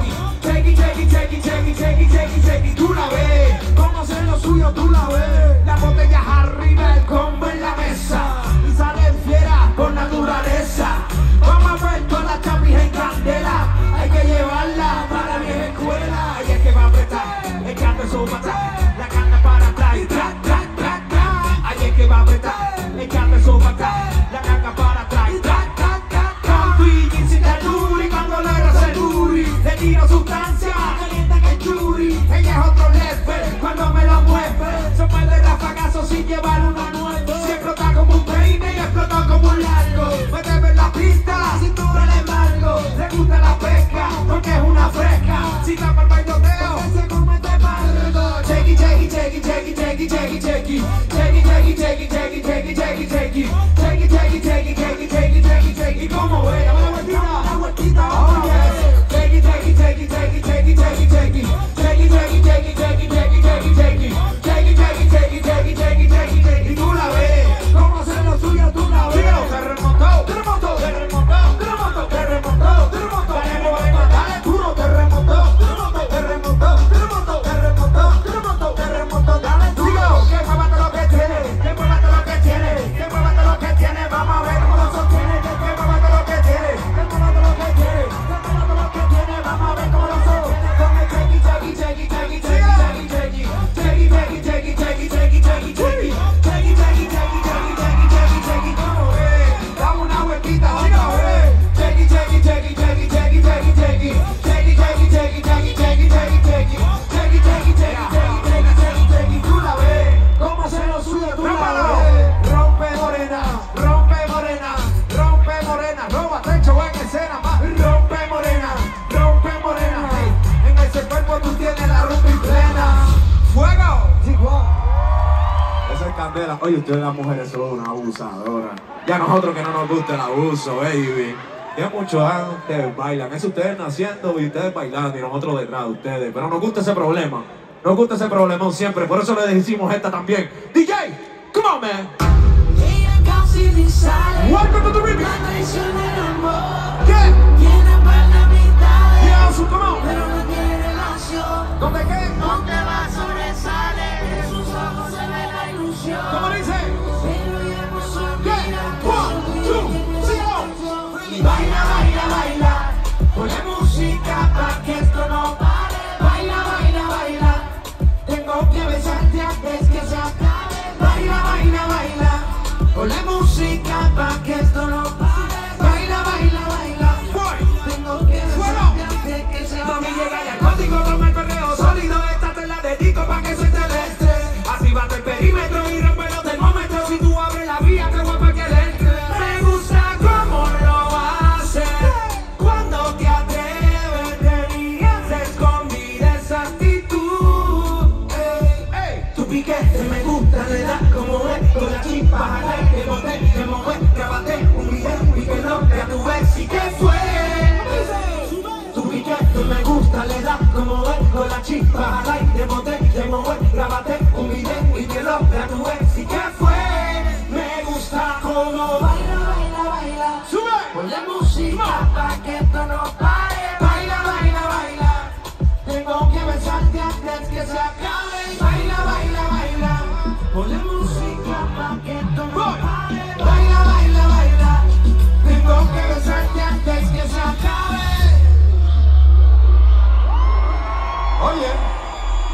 Tú la ves. Cómo hacer lo suyo, tú la ves. Las botellas arriba, el combo en la mesa. Y salen fieras por naturaleza. Vamos a ver todas las chapis en candela. Hay que llevarla para la vieja escuela. Y es que va a apretar, el canto es su patada. La canta para atrás y tra, tra, tra, tra. Ahí es que va a apretar, el canto es su patada. La canta para atrás y tra, tra, tra, tra. Con Twiggy sin el duri, cuando le roce el duri. Le tiro sustancia, calienta que el churi. Ella es otro level, cuando me lo mueve. Se puede rafagazo sin llevar una nueva. Si explota como un peine y explota como un largo. Puede ver la pista, la cintura de embargo. Le gusta la pesca, porque es una fresca. Si tapa el bailoteo, se comete maldo. Chequi, chequi, chequi, chequi, chequi, chequi, chequi. Chequi, chequi, chequi, chequi, chequi, chequi, chequi. Chequi, chequi, chequi, chequi, chequi, chequi, chequi. ¿Cómo ve? Una vueltita, otra vez. Chequi, chequi, chequi, chequi, chequi, chequi, chequi. Chequi, chequi, chequi, chequi, chequi, chequi, chequi. Chequi, chequi, chequi, chequi, chequi, chequi, chequi. Y tú la ves. ¿Cómo hacer lo suyo? Tú la ves. Terremoto, terremoto, terremoto, terremoto, terremoto, terremoto. Dale duro, terremoto, terremoto, terremoto, terremoto, terremoto, terremoto, terremoto. Dale duro. Que muévate lo que tiene, que muévate lo que tiene, que muévate lo que tiene. Vamos a ver cómo lo sostiene. Que muévate lo que tiene, que muévate lo que tiene, que muévate lo que tiene. Vamos a ver cómo lo sostiene. Con el chequi, chequi, chequi, chequi, chequi, chequi, chequi, chequi, chequi, chequi, chequi, chequi, chequi, chequi, chequi, chequi, chequi, chequi, chequi, chequi. ¿Cómo es? Dame una vueltita otra vez. Chequi, chequi, chequi, chequi, chequi, chequi, chequi, chequi, chequi, chequi, chequi, chequi, chequi, chequi, chequi, chequi, chequi, chequi, chequi. Tú la ves. ¿Cómo hacer lo suyo? Tú la ves. Rompe morena, rompe morena, rompe morena. Roba techo en escena más. Rompe morena, rompe morena. En ese cuerpo tú tienes la rumba y plena. ¡Fuego! Esa es candela. Oye, ustedes las mujeres son una abusadora. Y a nosotros que no nos gusta el abuso, baby. Ya muchos antes bailan. Eso ustedes naciendo y ustedes bailando y nosotros detrás de ustedes. Pero nos gusta ese problema. Nos gusta ese problemón siempre. Por eso le decimos esta también. DJ, come on, man. Ella casi ni sale. Welcome to the remix. La traición del amor. ¿Qué? Tiene par de amistades. Yeah, so come on. Pero no tiene relación. ¿Dónde qué? Donde va sobresale. En sus ojos se ve la ilusión. ¿Cómo dice? Pero ella no se ¿Qué? olvida. 1, 2, 3, Y baila, baila, baila. Ponle música pa' que esto no pare. Baila, baila, baila. Tengo que besarte antes que se acabe. Baila, baila, baila. Ponle música pa' que esto no pare. Baila, baila, baila. Tengo que besarte antes que se acabe. Mami, llega ya contigo con el perreo sólido. Esta te la dedico pa' que se te dé estrés. Así bate el perímetro y rompe los termómetros. Si tú abres la vía, te voy pa' que le entre. Me gusta cómo lo haces. Cuando te atreves, tenías escondida esa actitud. Tu piquete me gusta, le da como es. Con la chispa al aire, boté, te mojé, grabate un video y que lo vea tu vez. ¿Y qué fue? Tu piquete me gusta, le da como es. Con la chispa al aire, boté, te mojé, grabate un video y que lo vea tu vez. ¿Y qué fue? Me gusta como Baila, baila, baila. ¡Sube! Ponle música pa' que esto no pare. Baila, baila, baila. Tengo que besarte antes que se acabe. Baila, baila, baila. Ponle música pa' que esto no pare. Baila, baila, baila. Tengo que besarte antes que se acabe. Oye,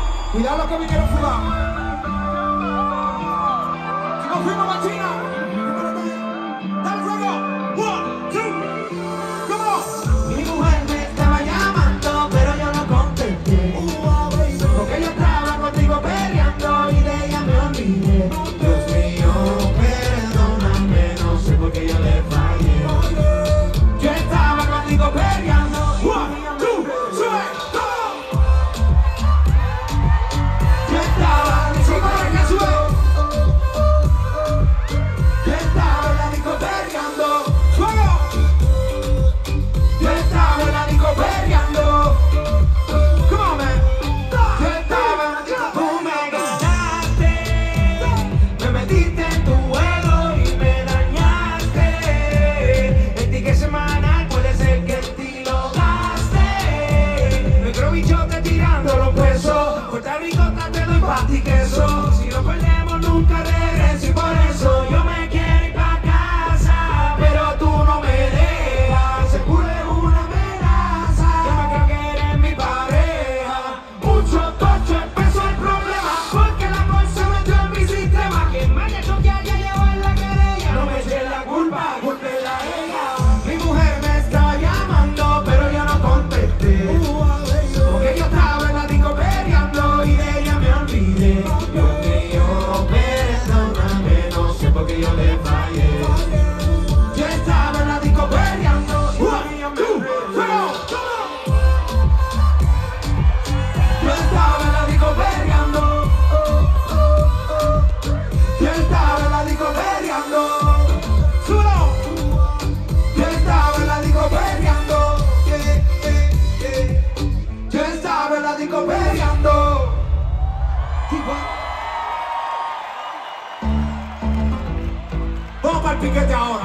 piquete ahora.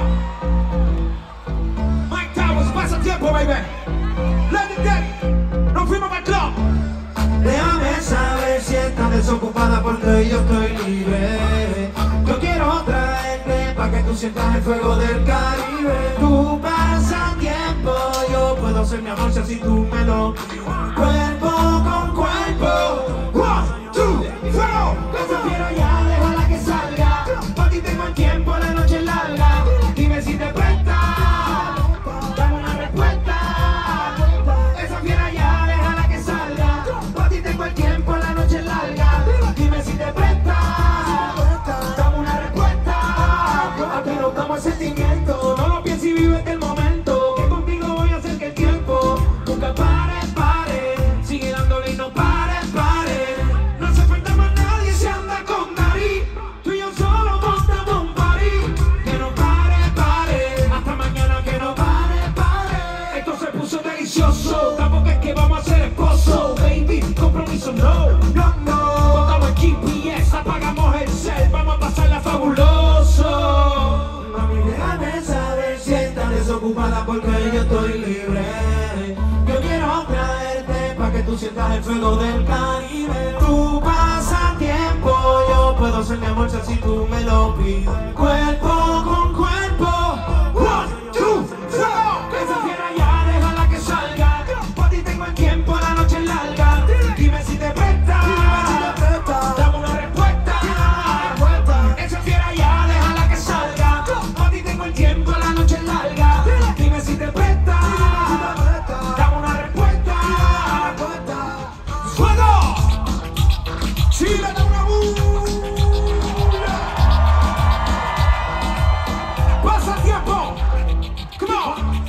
Mike Towers, pasa tiempo, baby. Legendary, nos fuimos para el club. Déjame saber si estás desocupada porque yo estoy libre. Yo quiero traerte pa' que tú sientas el fuego del Caribe. Tu pasatiempo, yo puedo ser mi amor si así tú me lo pides. Cuerpo con cuerpo. 1, 2, fuego. Que prefiero ya, déjala que salga. Pa' ti tengo el tiempo, la noche es larga. Dime si te presta, dame una respuesta. Esa fiera ya, déjala que salga. Pa' ti tengo el tiempo, la noche es larga. Dime si te presta, dame una respuesta. Aquí no damos el sentimiento, no lo pienses y vive el momento. Que contigo voy a hacer que el tiempo nunca pare. Sigue dándole y no pare. No hace falta más nadie, se anda con Dari. Tú y yo solo montamos un party. Que no pare. Hasta mañana que no pare. Esto se puso delicioso. Tampoco es que vamos a ser esposos, baby. Compromiso no. Botamos el GPS, apagamos el cel. Vamos a pasarla fabuloso. Mami, déjame saber si estás desocupada porque yo estoy libre. Yo quiero traerte pa' que tú sientas el fuego del Caribe. Tu pasatiempo, yo puedo ser mi amor si tú me lo pides. Cuerpo con cuerpo. 1, 2, fuego. Que esa fiera ya, déjala que salga. Pa' ti tengo el tiempo, la noche es larga. Dime si te presta, dame una respuesta. Esa fiera ya, déjala que salga. Pa' ti tengo el tiempo, la noche es larga. Dime si te presta, dame una respuesta. ¡Fuego! ¡Chile de una bulla! ¡Pasa el tiempo! ¡Come on!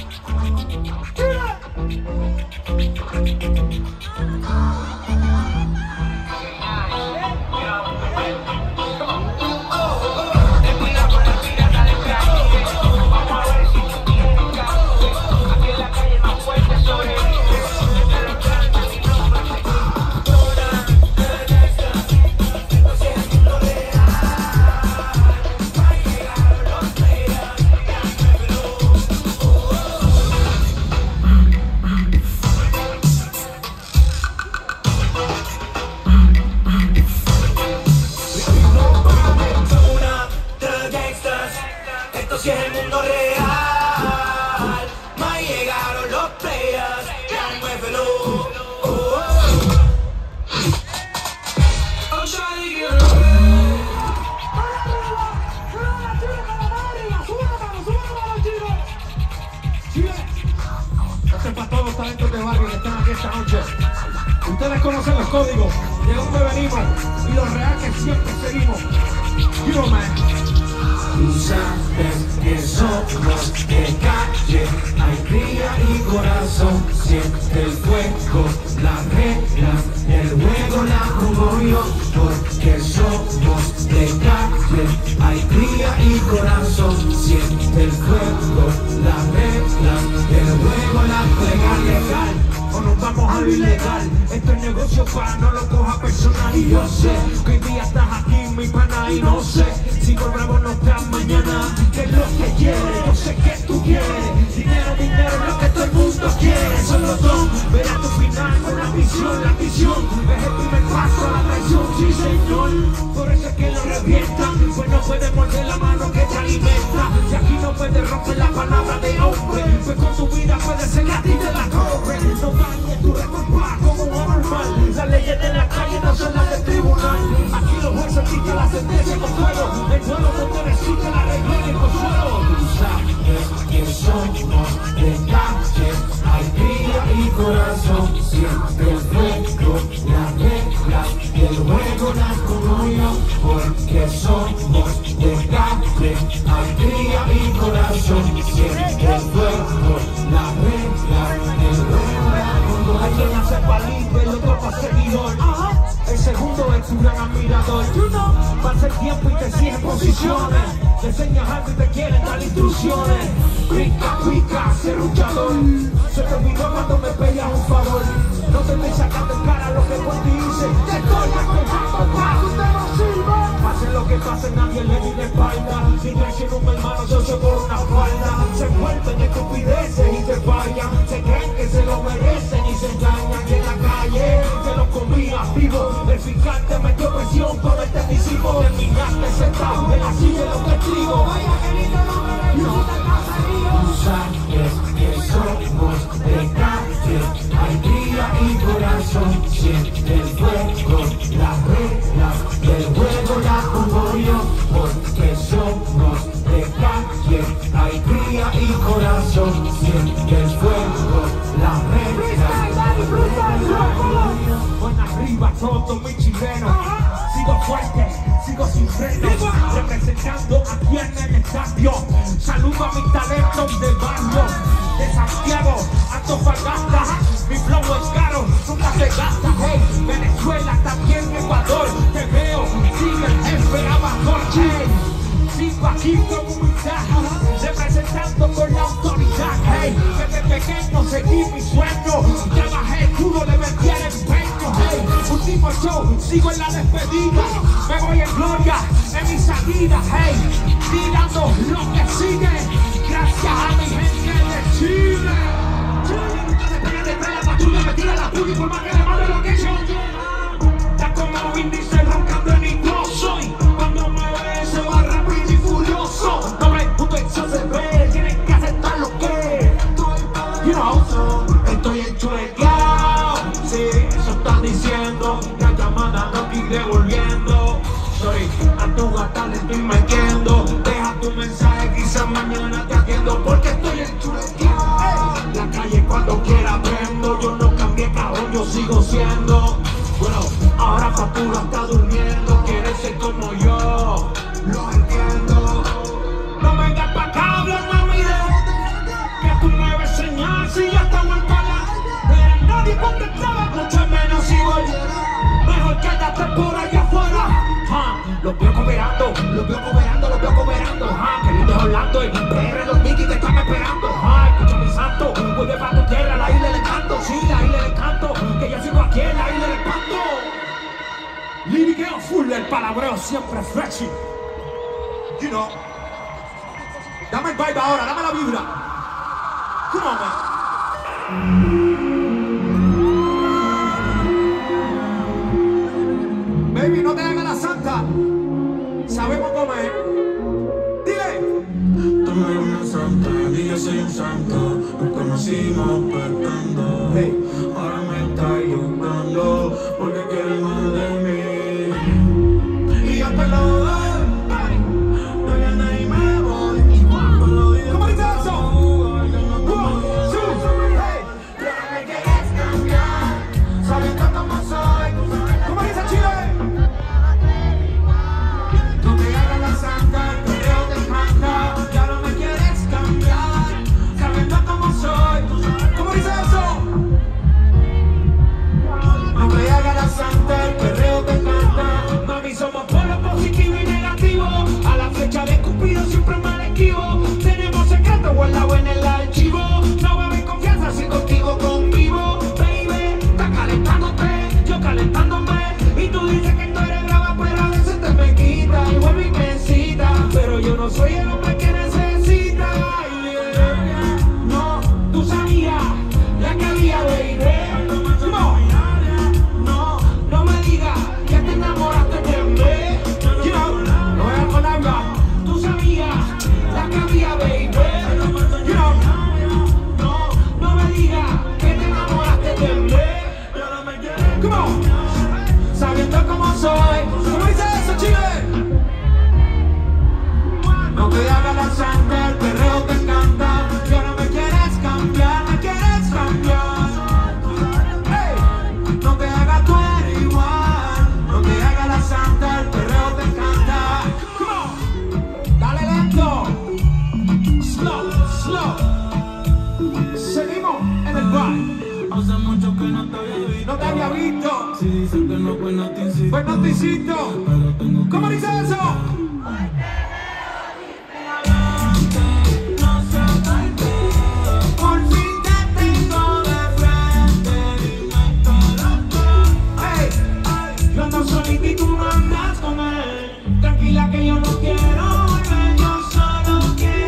Esto sí es el mundo real. Más llegaron los players. Ya muévelo. I'm trying to get away. Este es para todos los talentos de barrio que están aquí esta noche. Ustedes conocen los códigos, de dónde venimos y lo real que siempre seguimos. You know, man. Tú sabes que somos de calle, hay cría y corazón, siente el fuego, las reglas, el juego la jugo yo, porque somos de calle, hay cría y corazón, siente el fuego, las reglas, el juego la Legal, o nos vamos a lo ilegal. Esto es negocio para no lo coja personal. Y yo sé que hoy día estás aquí, mi pana, y no sé si volvemos no estás mañana. ¿Qué es lo que quieres? Yo sé que tú quieres. Dinero es lo que todo el mundo quiere. Solo tú verás tu final con la ambición es el primer paso a la traición, sí señor. Por eso es que lo revientan, pues no puedes morder la mano que te alimenta. Y aquí no puedes romper la palabra de hombre, pues con tu vida puede ser que a ti te la cobre. No dañes tu récord como un anormal. Las leyes de la calle no son las del tribunal. Aquí los jueces dictan la sentencia con fuego. El pueblo no necesita la regla y el consuelo. Tú sabes que somos de calle, hay cría y corazón, siempre el fuego, las reglas, el juego la como yo, porque somos de calle, hay cría y corazón, siempre el fuego, las reglas, el juego la como Hay quien hace palito, el otro pa' seguidor. El segundo es tu gran admirador. Pasa el tiempo y te sigue en posiciones. Te enseñas algo y te quieren dar instrucciones. Cuica, serruchador. Se te olvidó cuando me pedías un favor. No te estoy sacando en cara lo que por ti hice. Te estoy aconsejando para que usted no sirva. Pase lo que pase, nadie le di la espalda. Si traiciono un hermano, socio por una falda. Se envuelven en estupideces y se fallan. Se creen que se lo merecen y se engañan. Y en la calle se los comía vivo. El fiscal te metió presión por el tecnicismo. Terminaste sentado en la silla de los testigos. Vaya querido, no me necesita el caserío. Tú sabes que somos de calle. Hay cría y corazón. Siente el fuego. Las reglas del juego las pongo yo. Porque somos de calle. Hay cría y corazón. Siente el fuego. Las reglas. Buena arriba, todos mis chilenos. Sigo fuerte, sigo sin freno. Representando aquí en el estadio. Saludo a mis talentos de barrio. De Santiago, Antofagasta. Mi flow es caro, nunca se gasta. Hey, Venezuela, también Ecuador. Te veo, sigue el jefe Amador. Hey, sigo aquí con humildad. Representando con la autoridad. Hey, desde pequeño seguí mi sueño. Trabajé duro, le metí el empeño. Hey, último show, sigo en la despedida. Me voy en gloria en mi salida. Hey, tirando lo que sigue. Gracias a mi gente de Chile. Detrás la patrulla me tira la puya y por más que le mande lo que yo. Ya como Vin Diesel roncando en nitro soy. Cuando me ve se va rápido y furioso. No me puto eso se ve, tienen que aceptar lo que you know, estoy enchuleteado. Sí, eso están diciendo. La llamada no estoy devolviendo. Sorry, a tu gata le estoy metiendo. Deja tu mensaje, quizás mañana te atiendo. Porque estoy enchuleteado. La calle cuando quiera prendo. Yo no cambié cabrón, yo sigo siendo. Bueno, ahora Factura está durmiendo. Quiere ser como yo, lo entiendo. No vengas pa' acá, mami, que tú me ves señal. Si ya estamos en pala. Pero nadie contestaba, mucho menos igual. Mejor quédate por allá afuera. Los veo cooperando, los veo cooperando, los veo cooperando. Que lindo es Orlando y PR los Mickey te están esperando. Escucha mi santo, vuelve pa' tu tierra, la isla del canto. Sí, la isla del canto, que yo sigo aquí en la isla del canto. Liriqueo full, el palabreo siempre freshy. You know. Dame el vibe ahora, dame la vibra. Come on, man. Baby, no te hagas la santa. Sabemos cómo es. Dile. Tú no eres una santa y yo soy un santo. Nos conocimos pecando. Hey. Ahora me estás buscando porque quieres más de mí. Y yo te lo doy. No viene y me voy. ¿Cómo dice eso? Me quieres cambiar, sabiendo cómo soy. ¿Cómo dice Chile? No te hagas la santa, el perreo te encanta. Ya no me quieres cambiar, sabiendo cómo soy. ¿Cómo dice eso? No me hagas la santa, el perreo te encanta. Mami, somos polos positivo y negativo. A la flecha de Cupido siempre me la esquivo. Tenemos secretos guardados en el archivo. No va a haber confianza si contigo convivo. Baby, está calentándote, yo calentándome. Y tú dices que tú eres brava, pero a veces te me quita y vuelve y me cita. Pero yo no soy el hombre que necesita. No, tú sabías la que había, baby. No me digas que te enamoraste de mí. You know, no voy a palabra. Tú sabías la que había, baby. You know, no me digas que te enamoraste de mí. Come on. Sabiendo cómo soy. ¿Cómo dice eso, Chile? No te hagas la santa, el perreo te encanta. Ya no me quieres cambiar, me quieres cambiar. Hey. No te hagas tú eres igual. No te hagas la santa, el perreo te encanta. Come on. Dale lento. Slow, slow. Seguimos en el vibe. Hace mucho que no te había visto. No te había visto. Si dices que no, pues no te insisto. Pues no te insisto. Pero tengo que ¿Cómo dice eso? no sé por qué. Por fin te tengo de frente. Dime todo. Hey. Yo ando solito y tú no andas con él. Tranquila que yo no quiero volver. Yo solo quiero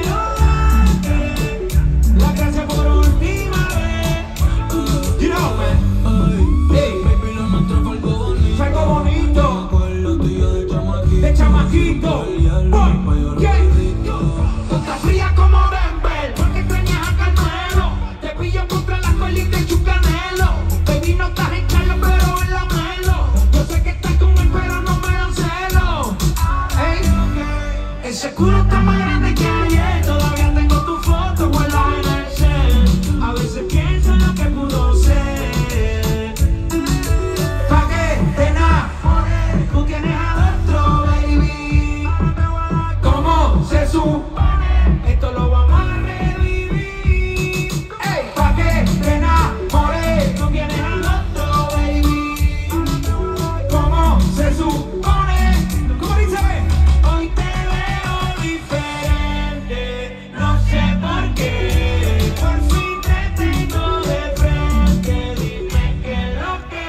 Ese culo está más grande que ayer. Todavía tengo tu foto guardada en el cel. A veces pienso en lo que pudo ser. Pa' que te enamores, Tú tienes adentro, baby. ¿cómo se supone? Esto lo vamos a revivir. Ey, pa' que te enamores, Tú tienes adentro, baby. ¿cómo se supone? ¿Cómo dice? Hoy te veo diferente. No sé por qué. Por fin te tengo de frente. Dime qué es lo que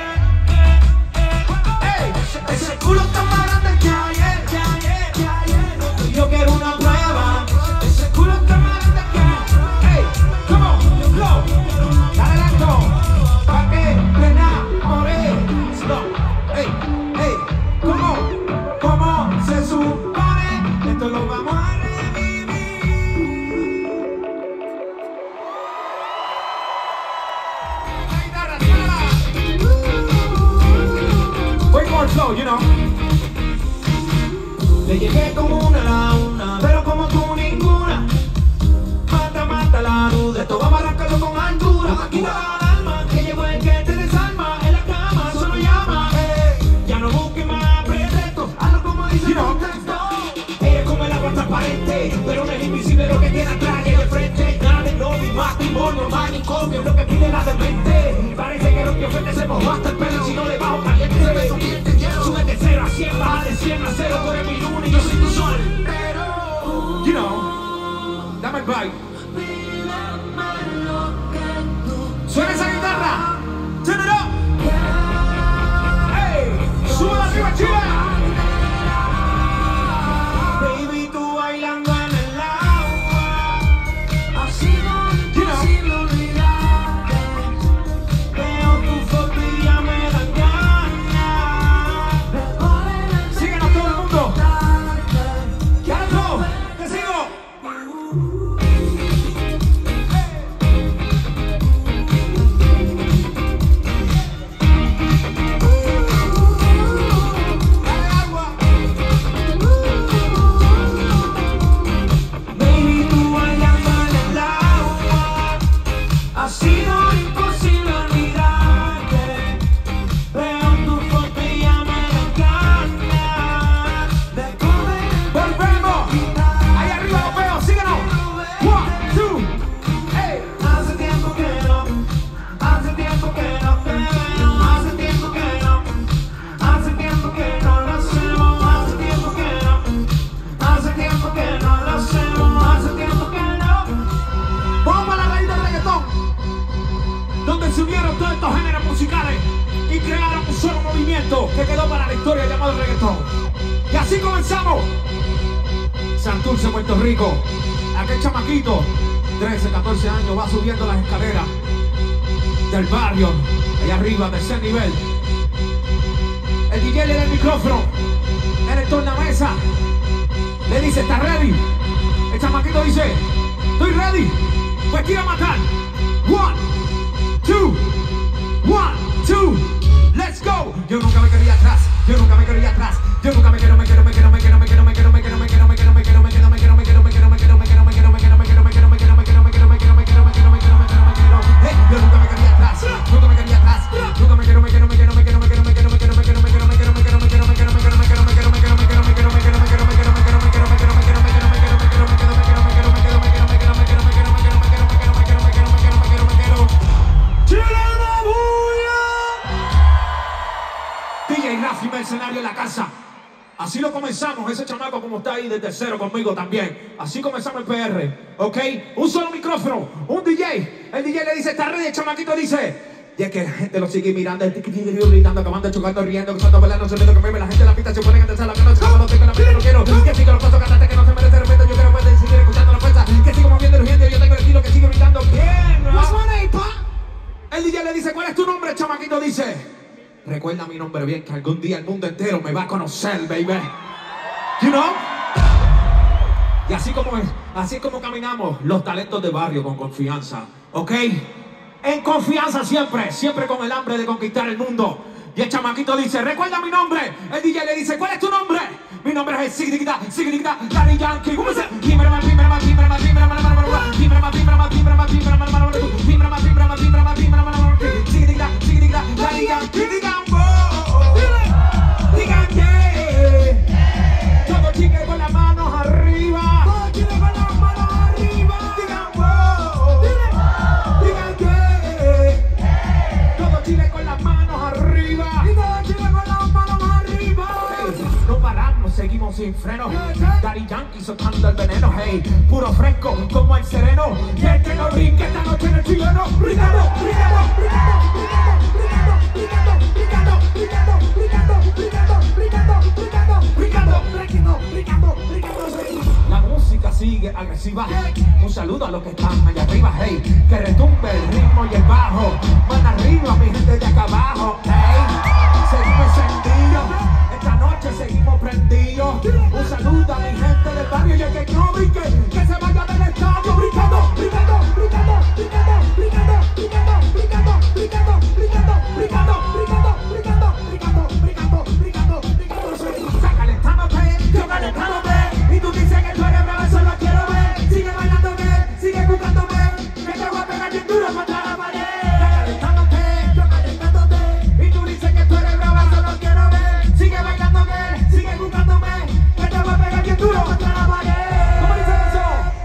Ey, ese culo está más grande que ayer. Yo quiero una prueba. Ese culo está más grande que ayer. Ey, come on, go. Dale lento. Pa' que te enamores. Slow. Ey, ey, ¿cómo se supone? Esto lo vamos a revivir. La guitarra, tírala. Way more flow, you know. Le llegué como una a la una, pero como tú ninguna. Mata la duda, esto vamos a arrancarlo con altura. Quita la alarma, que llegó el que te desarma. En la cama solo llama, ya no busques más pretextos. Hazlo como dice el contexto. Ella es como el agua transparente, pero no es invisible lo que tiene atrás y de frente. Nada de novio, matrimonio, manicomio, lo que pide la demente. Parece que rompió frente, se mojó hasta el pelo. Si no le bajo caliente, se ve su diente lleno. Sube de 0 a 100, baja de 100 a 0. Tú eres mi luna y yo soy tu sol. You know, dame el vibe. Suena esa guitarra. Turn it up. Hey, sube arriba, chiva. Baby, tú bailando en el agua, así no es You know. imposible olvidarte. Veo tu foto y ya me dan ganas de poder Síguenos todo el mundo. encontrarte. Quiero go. Te sigo. Dale agua. Baby, tú bailando en el agua, así no es imposible olvidarte. Veo tu foto y ya me dan ganas de poder Volvemos. Ahí arriba los veo. Síguenos. 1, 2. Hey. Hace tiempo que no te veo, hace tiempo que no, hace tiempo que no lo hacemos, hace tiempo que no, hace tiempo que no lo hacemos, hace tiempo que no. Vamos a la raíz del reggaetón, donde se unieron todos estos géneros musicales y crearon un solo movimiento que quedó para la historia llamado reggaetón. Y así comenzamos. Santurce, Puerto Rico. Aquel chamaquito, 13, 14 años, va subiendo las escaleras del barrio, allá arriba, de ese nivel. El DJ le da el micrófono en el tornamesa. Le dice, ¿estás ready? El chamaquito dice, estoy ready. Pues quiero matar. 1, 2, 1, 2, let's go. Yo nunca me quería atrás, yo nunca me quería atrás. Yo nunca me quiero. Rafi Mercenario en la casa. Así lo comenzamos, ese chamaco como está ahí desde cero conmigo también. Así comenzamos el PR, ¿ok? Un solo micrófono, un DJ. El DJ le dice, ¿está ready? El chamaquito dice, y es que la gente lo sigue mirando, el gritando, acabando, chocando, riendo, gozando, bailando, sonido que me la gente en la pista se pone a danzar la que no se no tengo la mente, no quiero. Que siga los pasos cantantes que no se merece respeto, yo quiero poder seguir escuchando la fuerza. Que sigo moviendo el riendo, yo tengo el estilo que sigue gritando bien. What's my name, pa? El DJ le dice, ¿cuál es tu nombre? El chamaquito dice, recuerda mi nombre bien, que algún día el mundo entero me va a conocer, baby. You know? Y así es como caminamos los talentos de barrio con confianza, ¿ok? En confianza siempre, siempre con el hambre de conquistar el mundo. Y el chamaquito dice, recuerda mi nombre. El DJ le dice, ¿cuál es tu nombre? Mi nombre es Sigdicta, Daddy Yankee. ¿Cómo se? Daddy Yankee. Digan yeah. Todos chicos con las manos arriba. Todos chicos con las manos arriba. Digan wow. Digan yeah. Todos chicos con las manos arriba. Y todos chicos con las manos arriba. Hey, no paramos, seguimos sin freno. Daddy Yankee soltando el veneno. Hey, puro fresco como el sereno. Y el que no brinque esta noche en el chileno. Brincando. La música sigue agresiva. Un saludo a los que están allá arriba, hey. Que retumbe el ritmo y el bajo. Van arriba, mi gente de acá abajo, hey. Seguimos encendidos. Esta noche seguimos prendidos. Un saludo a mi gente del barrio y el que no brinque, que se vaya del estadio. Brincando. Calentándote, y tú dices que tú eres bravo, eso lo quiero ver. Sigue bailándome, sigue buscándome, que te voy a pegar bien duro contra la pared. Calentándote, y tú dices que tú eres bravo, eso lo quiero ver. Sigue bailándome, sigue buscándome, que te voy a pegar bien duro contra la pared. ¿Cómo dice eso?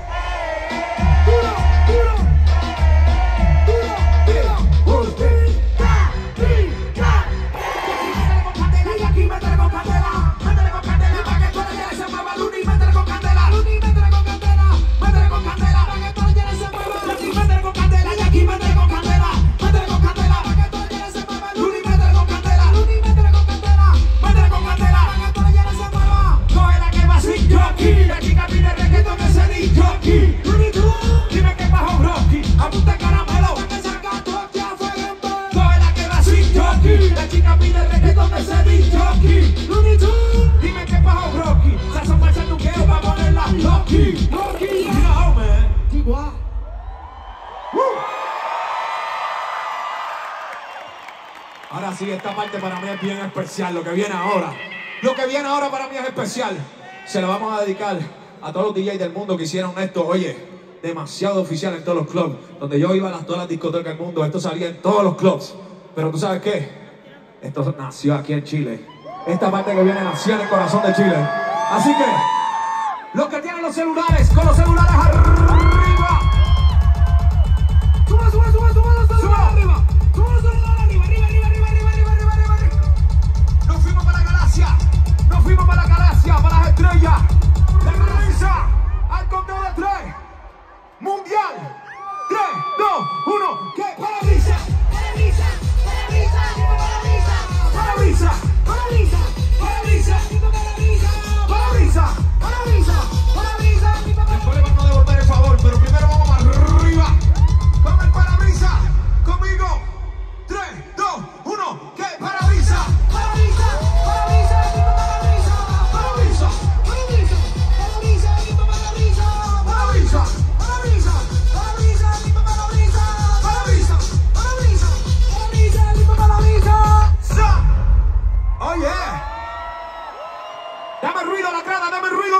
Ahora sí, esta parte para mí es bien especial, lo que viene ahora. Lo que viene ahora para mí es especial. Se lo vamos a dedicar a todos los DJs del mundo que hicieron esto, oye, demasiado oficial en todos los clubs. Donde yo iba a todas las discotecas del mundo, esto salía en todos los clubs. Pero tú sabes qué, esto nació aquí en Chile. Esta parte que viene nació en el corazón de Chile. Así que, los que tienen los celulares, con los celulares arriba. Sube los celulares arriba. Sube los celulares arriba. Nos fuimos para la galaxia, para las estrellas. De Parabrisas al conteo de 3. Mundial. 3, 2, 1. ¿Qué? Parabrisas. Después le vamos a devolver el favor, pero primero vamos arriba. Con el parabrisas. Conmigo. 3, 2, 1. ¿Qué? Parabrisas. Oh yeah. Dame ruido a la grada, dame ruido.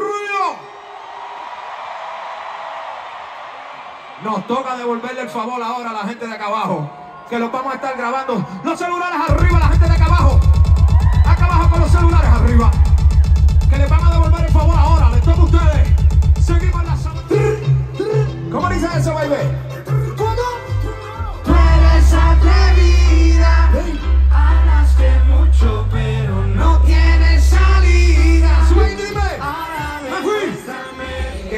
Nos toca devolverle el favor ahora a la gente de acá abajo, que los vamos a estar grabando. Los celulares arriba, la gente de acá abajo. Acá abajo con los celulares arriba. Que les van a devolver el favor ahora, les toca a ustedes. Seguimos en la sala. ¿Cómo dice eso, baby? Tú eres atrevida. Hablaste mucho, pero no tienes salida. Sube y dime. Me fui. Que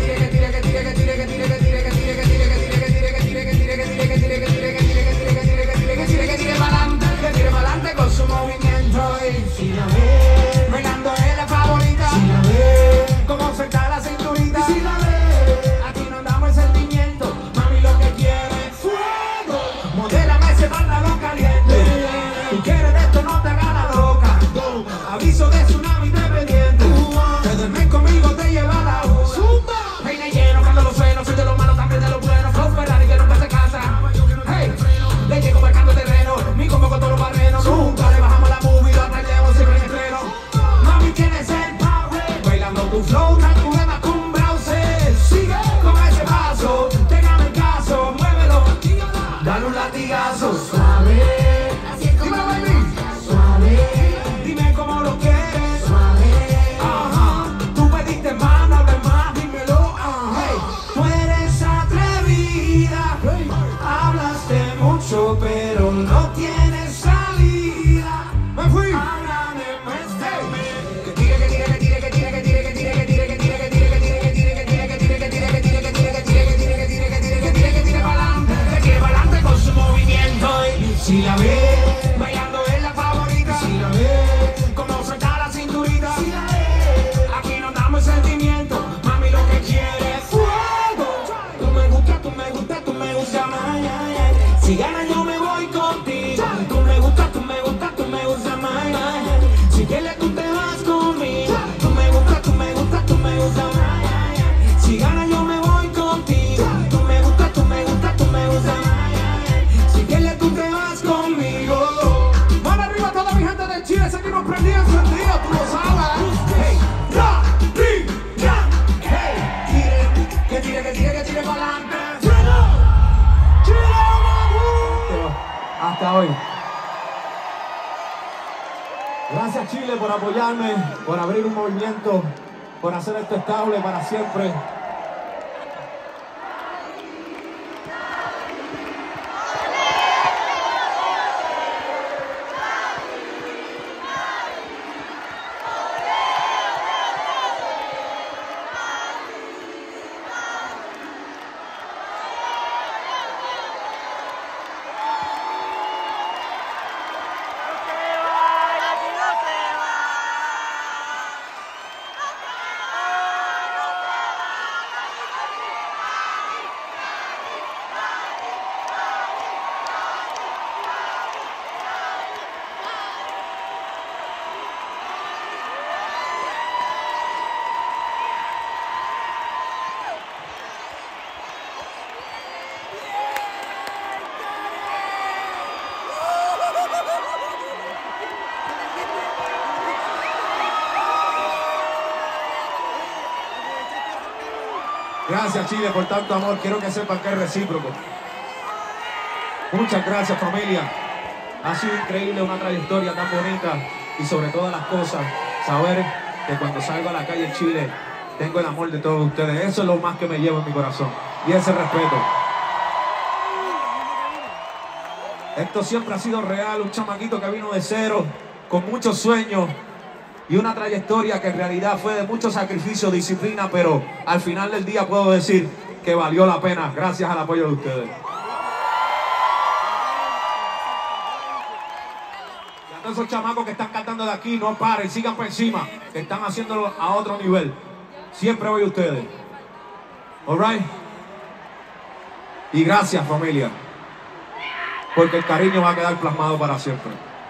tire para adelante con su movimiento. Si la ve, bailando es la favorita. Si la ve, como suelta la cinturita. Si la ve, aquí nos damos el sentimiento. Mami, lo que quiere es fuego. Modélame ese pantalón caliente. Tú quieres de esto, no te hagas la loca. Aviso de tsunami independiente. Te duermes conmigo, te lleva la uva. Peine lleno, cuando lo sueno, soy de lo malo, también de lo bueno. Flow Ferrari que nunca se cansa. Hey, le llego marcando terreno. Mi combo con todos los barrenos. Nunca le bajamos la movie, lo traemos siempre en estreno. Mami, tienes apoyarme, por abrir un movimiento, por hacer esto estable para siempre. Gracias, Chile, por tanto amor. Quiero que sepan que es recíproco. Muchas gracias, familia. Ha sido increíble, una trayectoria tan bonita y sobre todas las cosas, saber que cuando salgo a la calle en Chile tengo el amor de todos ustedes. Eso es lo más que me llevo en mi corazón y ese respeto. Esto siempre ha sido real, un chamaquito que vino de cero, con muchos sueños y una trayectoria que en realidad fue de mucho sacrificio, disciplina, pero al final del día puedo decir que valió la pena gracias al apoyo de ustedes. Y a todos esos chamacos que están cantando de aquí, no paren, sigan por encima, que están haciéndolo a otro nivel. Siempre voy a ustedes. All right? Y gracias, familia, porque el cariño va a quedar plasmado para siempre.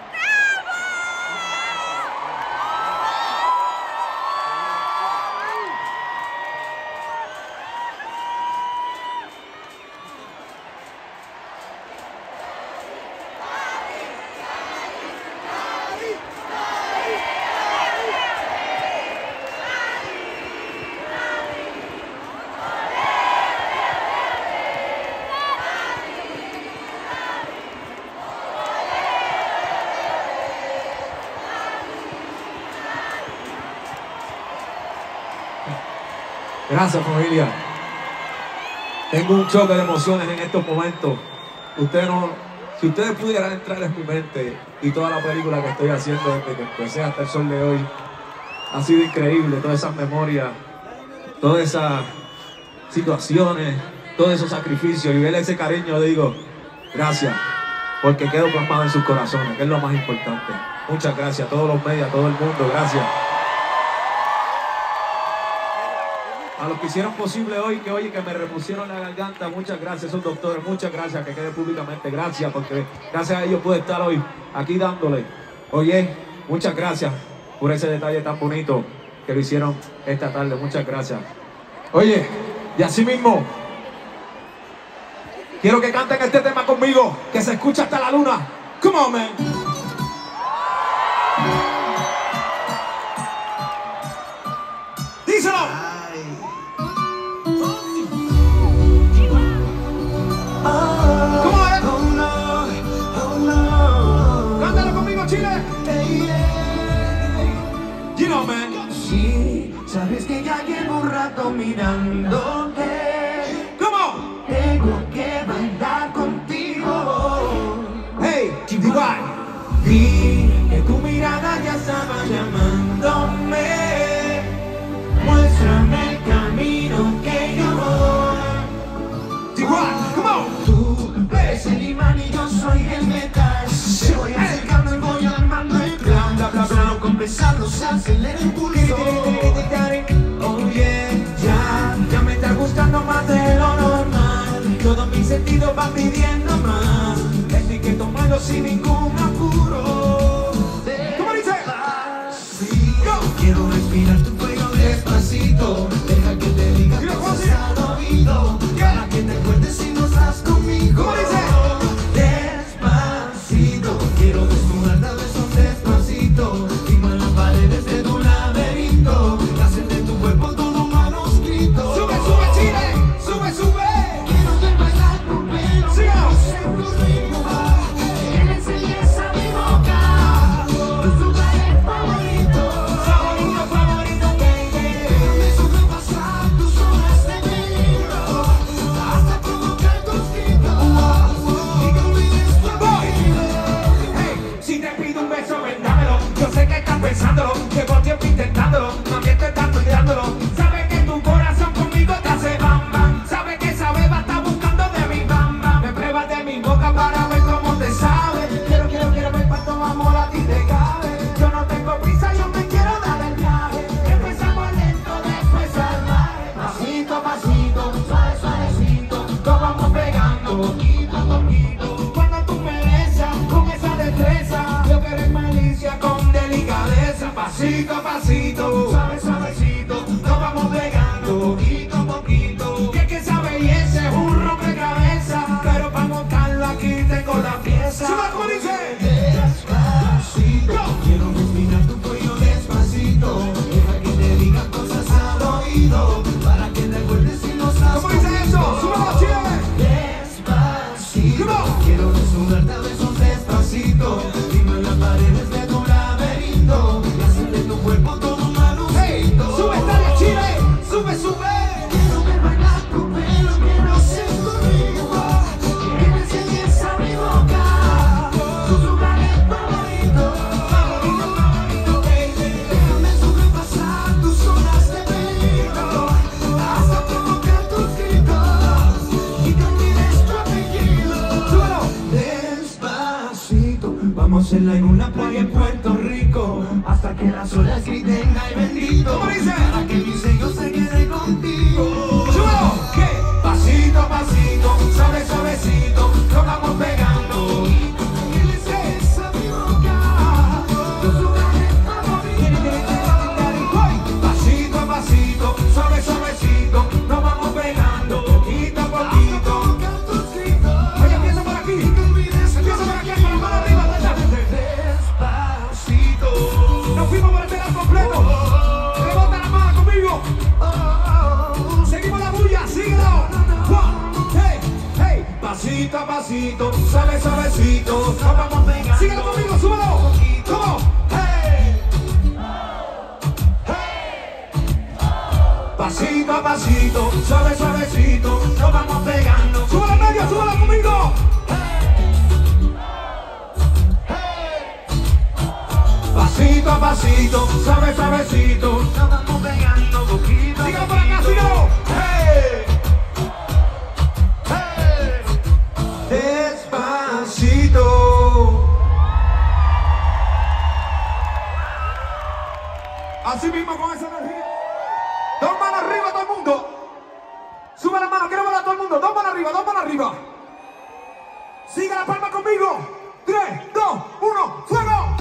Gracias, familia. Tengo un choque de emociones en estos momentos. Si ustedes pudieran entrar en mi mente y toda la película que estoy haciendo desde que empecé hasta el sol de hoy, ha sido increíble. Todas esas memorias, todas esas situaciones, todos esos sacrificios y ver ese cariño, digo, gracias, porque quedo plasmado en sus corazones, que es lo más importante. Muchas gracias a todos los medios, a todo el mundo, gracias. A los que hicieron posible hoy, que me repusieron la garganta, muchas gracias, esos doctores, muchas gracias, que quede públicamente, gracias, porque gracias a ellos pude estar hoy aquí dándole. Oye, muchas gracias por ese detalle tan bonito que lo hicieron esta tarde, muchas gracias. Oye, y así mismo, quiero que canten este tema conmigo, que se escucha hasta la luna. Come on, man. Díselo. You know, man. Sí, sabes que ya llevo un rato mirándote. ¿Cómo? Tengo que bailar contigo. Hey, igual. Vi que tu mirada ya estaba llamándome. Muéstrame el camino que yo voy. Igual, ¿cómo? Tú eres el imán y yo soy el metal. Te voy acercando y voy armando el plan. Bla, bla, bla, con besarlos se acelera el pulso. Oh yeah, ya me está gustando más de lo normal. Todos mis sentidos van pidiendo más. Esto hay que tomarlo sin ningún apuro. ¿Cómo dice? Quiero respirar tu fuego despacito. Deja que te diga cosas al oído, para que te acuerdes si no estás conmigo. ¿Cómo dice? Despacito, quiero desnudarte a besos despacito. Firma las paredes de tu laberinto, hacer de tu cuerpo todo manuscrito. Sube, sube, Chile. Sube, sube. Quiero ver bailar tu pelo. Sigamos. En tu ritmo, que me enseñes a mi boca. Tu baile favorito. Nóchela en una playa en Puerto Rico, hasta que las olas griten ay bendito. ¿Cómo dice? Para que mi sello se quede contigo. ¡Súbelo! ¿Qué? Pasito a pasito, suave suavecito, lo vamos pegando. Y le dices a mi boca, tus lugares favoritos. Pasito a pasito, suave suavecito, lo vamos pegando. Poquito a poquito. Oye, empieza por aquí. Empieza por aquí, con la mano arriba, ¿verdad? Despacito. Nos fuimos por este lado completo. Rebota la mano conmigo. Seguimos la bulla, síguelo. Hey, hey. Pasito a pasito, suave suavecito, nos vamos pegando. Síguelo conmigo, súbelo. ¿Cómo? Hey. Pasito a pasito, suave suavecito, nos vamos pegando. Súbelo en medio, súbelo conmigo. Pasito a pasito, suave suavecito, nos vamos pegando poquito. Síguelo por acá, síguelo. Hey. Hey. Despacito. Así mismo con esa energía. Dos manos arriba todo el mundo. Sube la mano, quiero ver a todo el mundo. Dos manos arriba, dos manos arriba. Sigue la palma conmigo. 3, 2, 1, ¡fuego!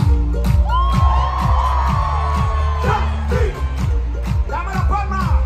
Dame la palma.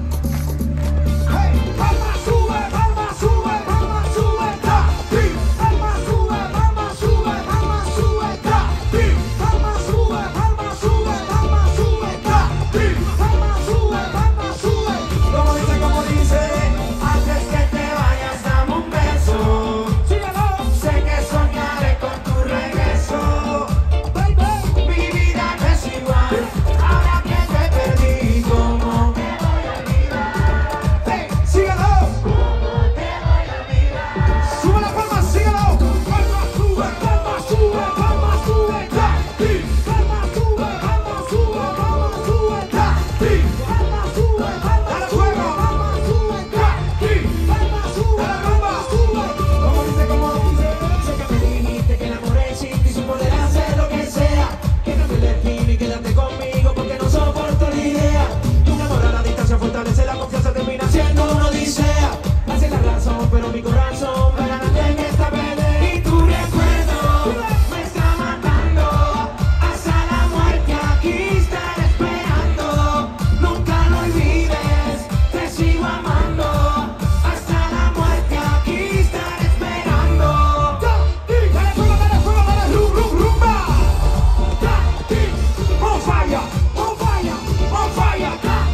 Hey, palma sube, palma sube, palma sube. Palma sube, palma sube, palma sube. Palma sube, palma sube, palma sube. Palma sube, palma sube. Como dice, antes que te vayas dame un beso. Síguelo. Sé que soñaré con tu regreso. Baby. Mi vida no es igual, ahora que te perdí, ¿cómo te voy a olvidar? Hey, síguelo. ¿Cómo te voy a olvidar? Sube la palma, síguelo. Palma sube, palma sube, palma sube. Palma sube, palma sube, palma sube. Palma sube, palma sube, palma sube. Palma sube, palma sube. Como dice, sé que me dijiste que enamoré sin ti, sin poder hacer lo que sea. Que cambie el destino y quédate conmigo porque no soporto la idea. Tu amor a la distancia fortalece la confianza, termina siendo una odisea. Hace la razón, pero mi corazón me gana en esta pelea. Y tu recuerdo me está matando. Hasta la muerte aquí estar esperando. Nunca lo olvides, te sigo amando. Hasta la muerte aquí estar esperando. Dale fuego, dale fuego, dale rumba. On fire, on fire, on fire.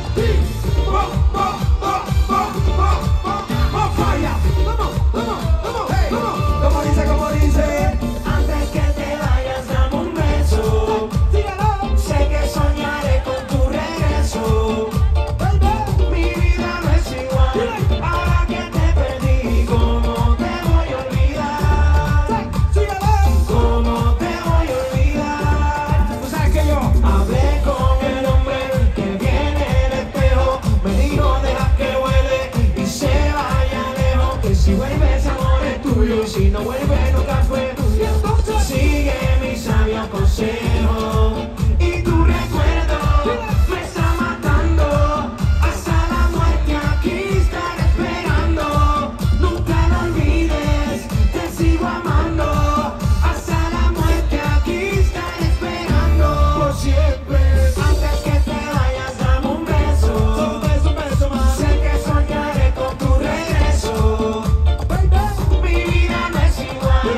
On fire. Vamos, hey, vamos. Como dice, antes que te vayas dame un beso. Síguelo. Sé que soñaré con tu regreso. Mi vida no es igual, ahora que te perdí, ¿cómo te voy a olvidar? Síguelo. ¿Cómo te voy a olvidar? Tú sabes que yo. Hablé con el hombre que viene en el espejo. Me dijo deja que vuele y se vaya lejos. Que si vuelves amor es tuyo y si no vuelve nunca fue tuyo. Sigue mi sabio consejo. Y tu recuerdo me está matando. Hasta la muerte aquí estar esperando. Nunca lo olvides, te sigo amando. Hasta la muerte aquí estar esperando. Por siempre. Antes que te vayas dame un beso. Un beso más. Sé que soñaré con tu regreso. Mi vida no es igual,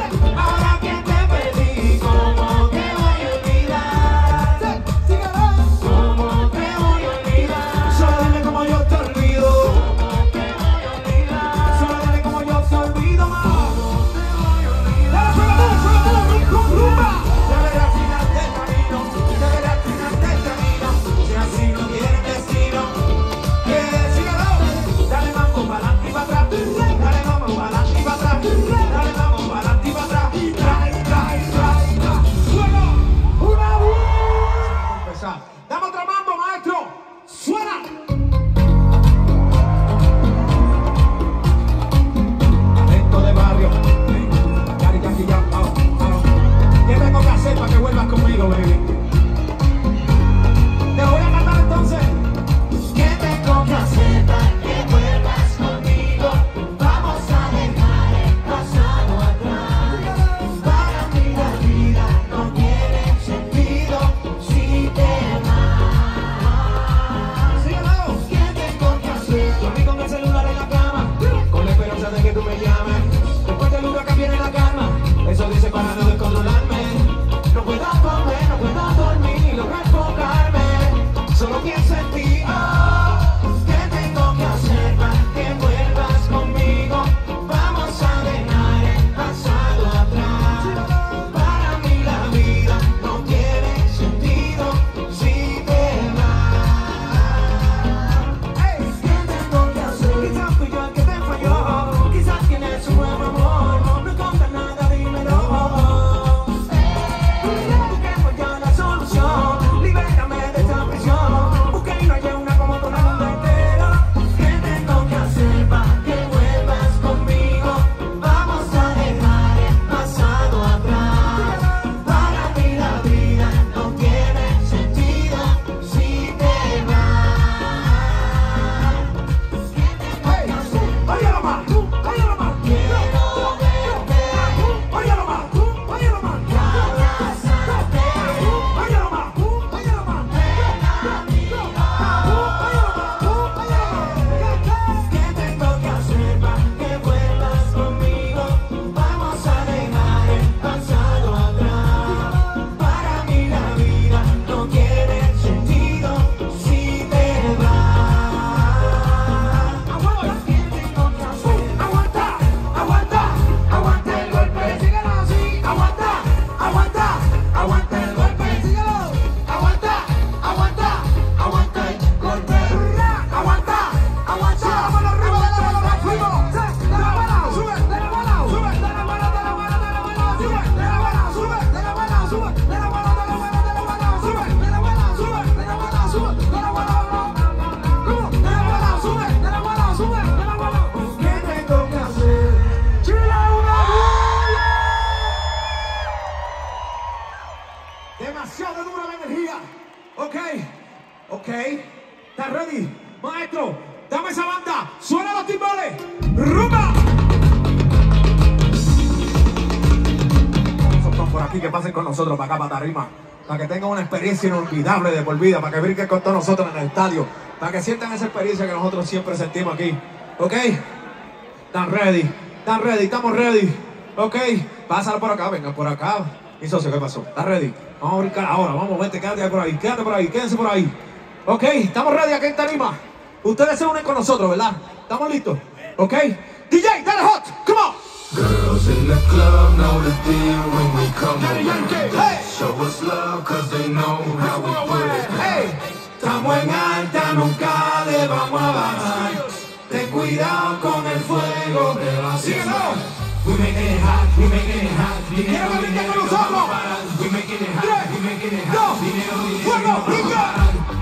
Ok, ¿estás ready? Maestro, dame esa banda, suena los timbales, ¡rumba! Están por aquí, que pasen con nosotros para acá, para Tarima, para que tengan una experiencia inolvidable de por vida, para que brinquen con todos nosotros en el estadio, para que sientan esa experiencia que nosotros siempre sentimos aquí. Ok, ¿están ready? ¿Están ready? ¿Estamos ready? Ok, pásalo por acá, vengan por acá. Mi socio, ¿qué pasó? ¿Estás ready? Vamos a brincar ahora, vamos, vente, quédate por ahí, quédense por ahí. Ok, estamos ready aquí en Tarima. Ustedes se unen con nosotros, ¿verdad? ¿Estamos listos? Ok, DJ, dale hot, come on. Girls in the club know the deal when we come around. Hey. Show us love cause they know how we put it. Hey, estamos en alta, nunca le vamos a bajar. Ten cuidado con el fuego que va a ser. We making it hot, we making it hot. Quiero que brinquen con nosotros. We making it hot, we making it hot. ¡Fuego, brinca!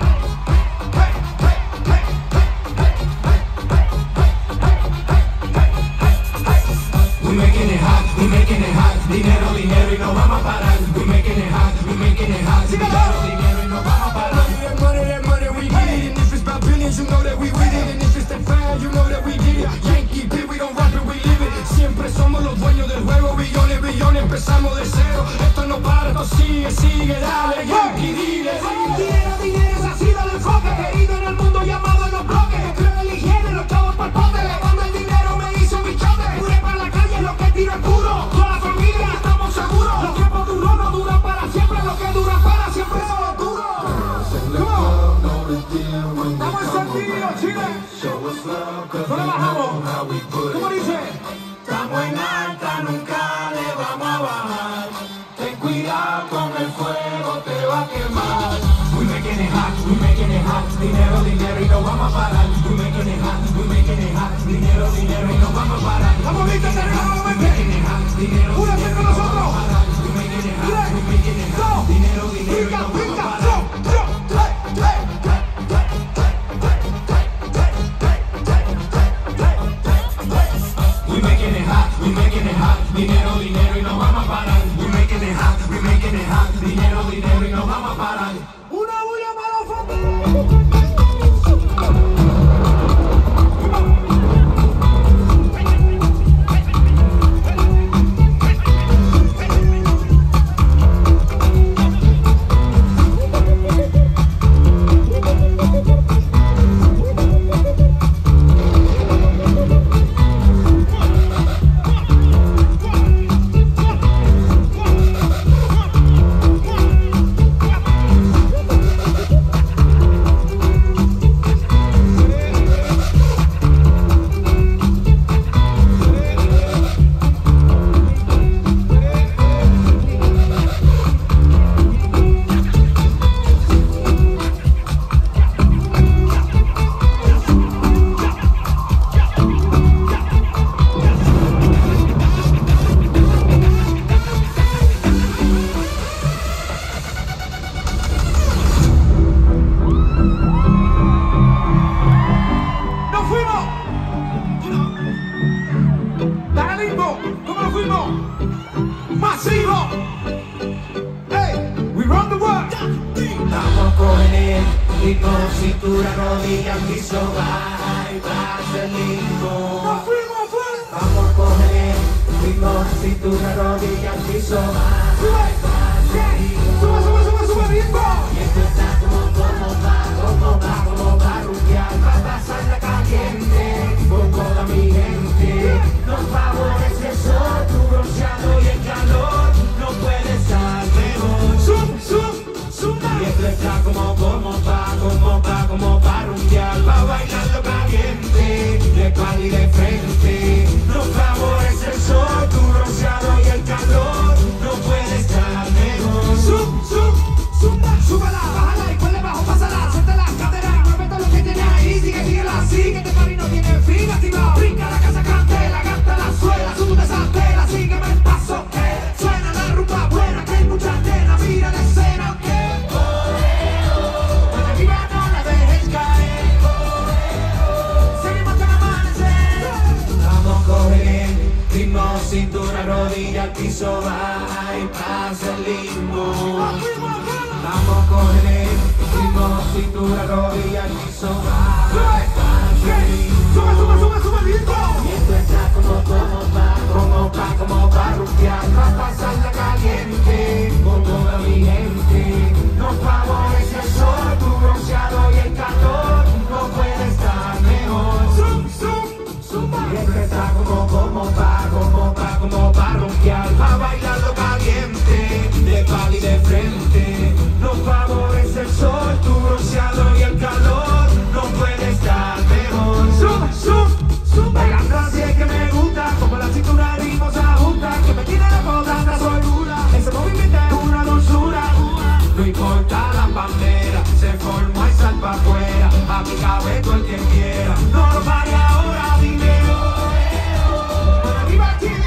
We making it hot, we making it hot. Dinero, dinero y no vamos a parar. We making it hot, we making it hot. Dinero, dinero y no vamos a parar. That money, we get it. And if it's about billions, you know that we with it. And if it's that fire, you know that we get it. Yankee, bitch, we don't rap it, we live it. Siempre somos los dueños del juego. Billones, billones, empezamos de cero. Esto no para, esto sigue, sigue, dale, Yankee, dile. Dinero, dinero, ese ha sido el enfoque. Querido en el mundo llamado en los bloques. Yo creo en la higiene, los chavos por pote. Levando el dinero me hizo un bichote. Pure para la calle, lo que tiro es puro. Con la familia estamos seguros. Los tiempos duros no duran para siempre. Lo que dura para siempre son los duros. Estamos encendidos, Chile. No le bajamos. ¿Cómo dice? Estamos en alta, nunca le vamos a bajar. Ten cuidado con el fuego, te va a quemar. We making it hot, we making it hot. Dinero, dinero y no vamos a parar. We making it hot, we making it hot. Dinero, dinero y no vamos a parar. Estamos listos, Tarima, nuevamente. Únanse con nosotros. 3, 2, brinca, brinca, We making it hot, we making it hot. Dinero, dinero y no vamos a parar. We making it hot, we making it hot. Dinero, dinero y no vamos a parar. una bulla malofata. Cintura, rodilla, piso, baja y pasa el limbo. Vamos a coger ritmo, cintura, rodilla, piso, baja y pasa el limbo. Sube, ritmo. Y esto está como va, rupiar, va a pasarla caliente con toda mi gente. Nos favorece el sol, tu bronceado y el calor, no puede estar mejor. Y esto está como va, rumbear, va a bailarlo caliente, de espalda y de frente. Nos favorece el sol, tu bronceado y el calor, no puede estar mejor. Súbela, bájala y ponle bajo, pásala, suelta las caderas, muévete lo que tienes ahí, síguela así, que este party no tiene fin, activado. Brinca la casa, cantela, gasta la suela, sube esa tela, sígueme el paso, suena la rumba buena, que hay mucha tela, mira la escena, arriba no la dejes caer, seguimos hasta el amanecer. cintura, rodilla, el piso. Sube, lindo. Y esto está como pa' rumbear, pa' pasarla caliente con toda mi gente. Nos favorece el sol, tu bronceado y el calor, no puede estar mejor. Y esto está como pa' rumbear, pa' bailarlo caliente, de espalda y de frente. Nos favorece el sol, tu bronceado y el calor, no puede estar mejor. Bailando así es que me gusta, como la cintura y ritmo se ajusta, que me tiene loco tanta soltura, ese movimiento es una dulzura. No importa la bandera, se formó y sal pa' afuera, a mi cabeza el que quiera. No lo pare ahora, dinero. Arriba Chile,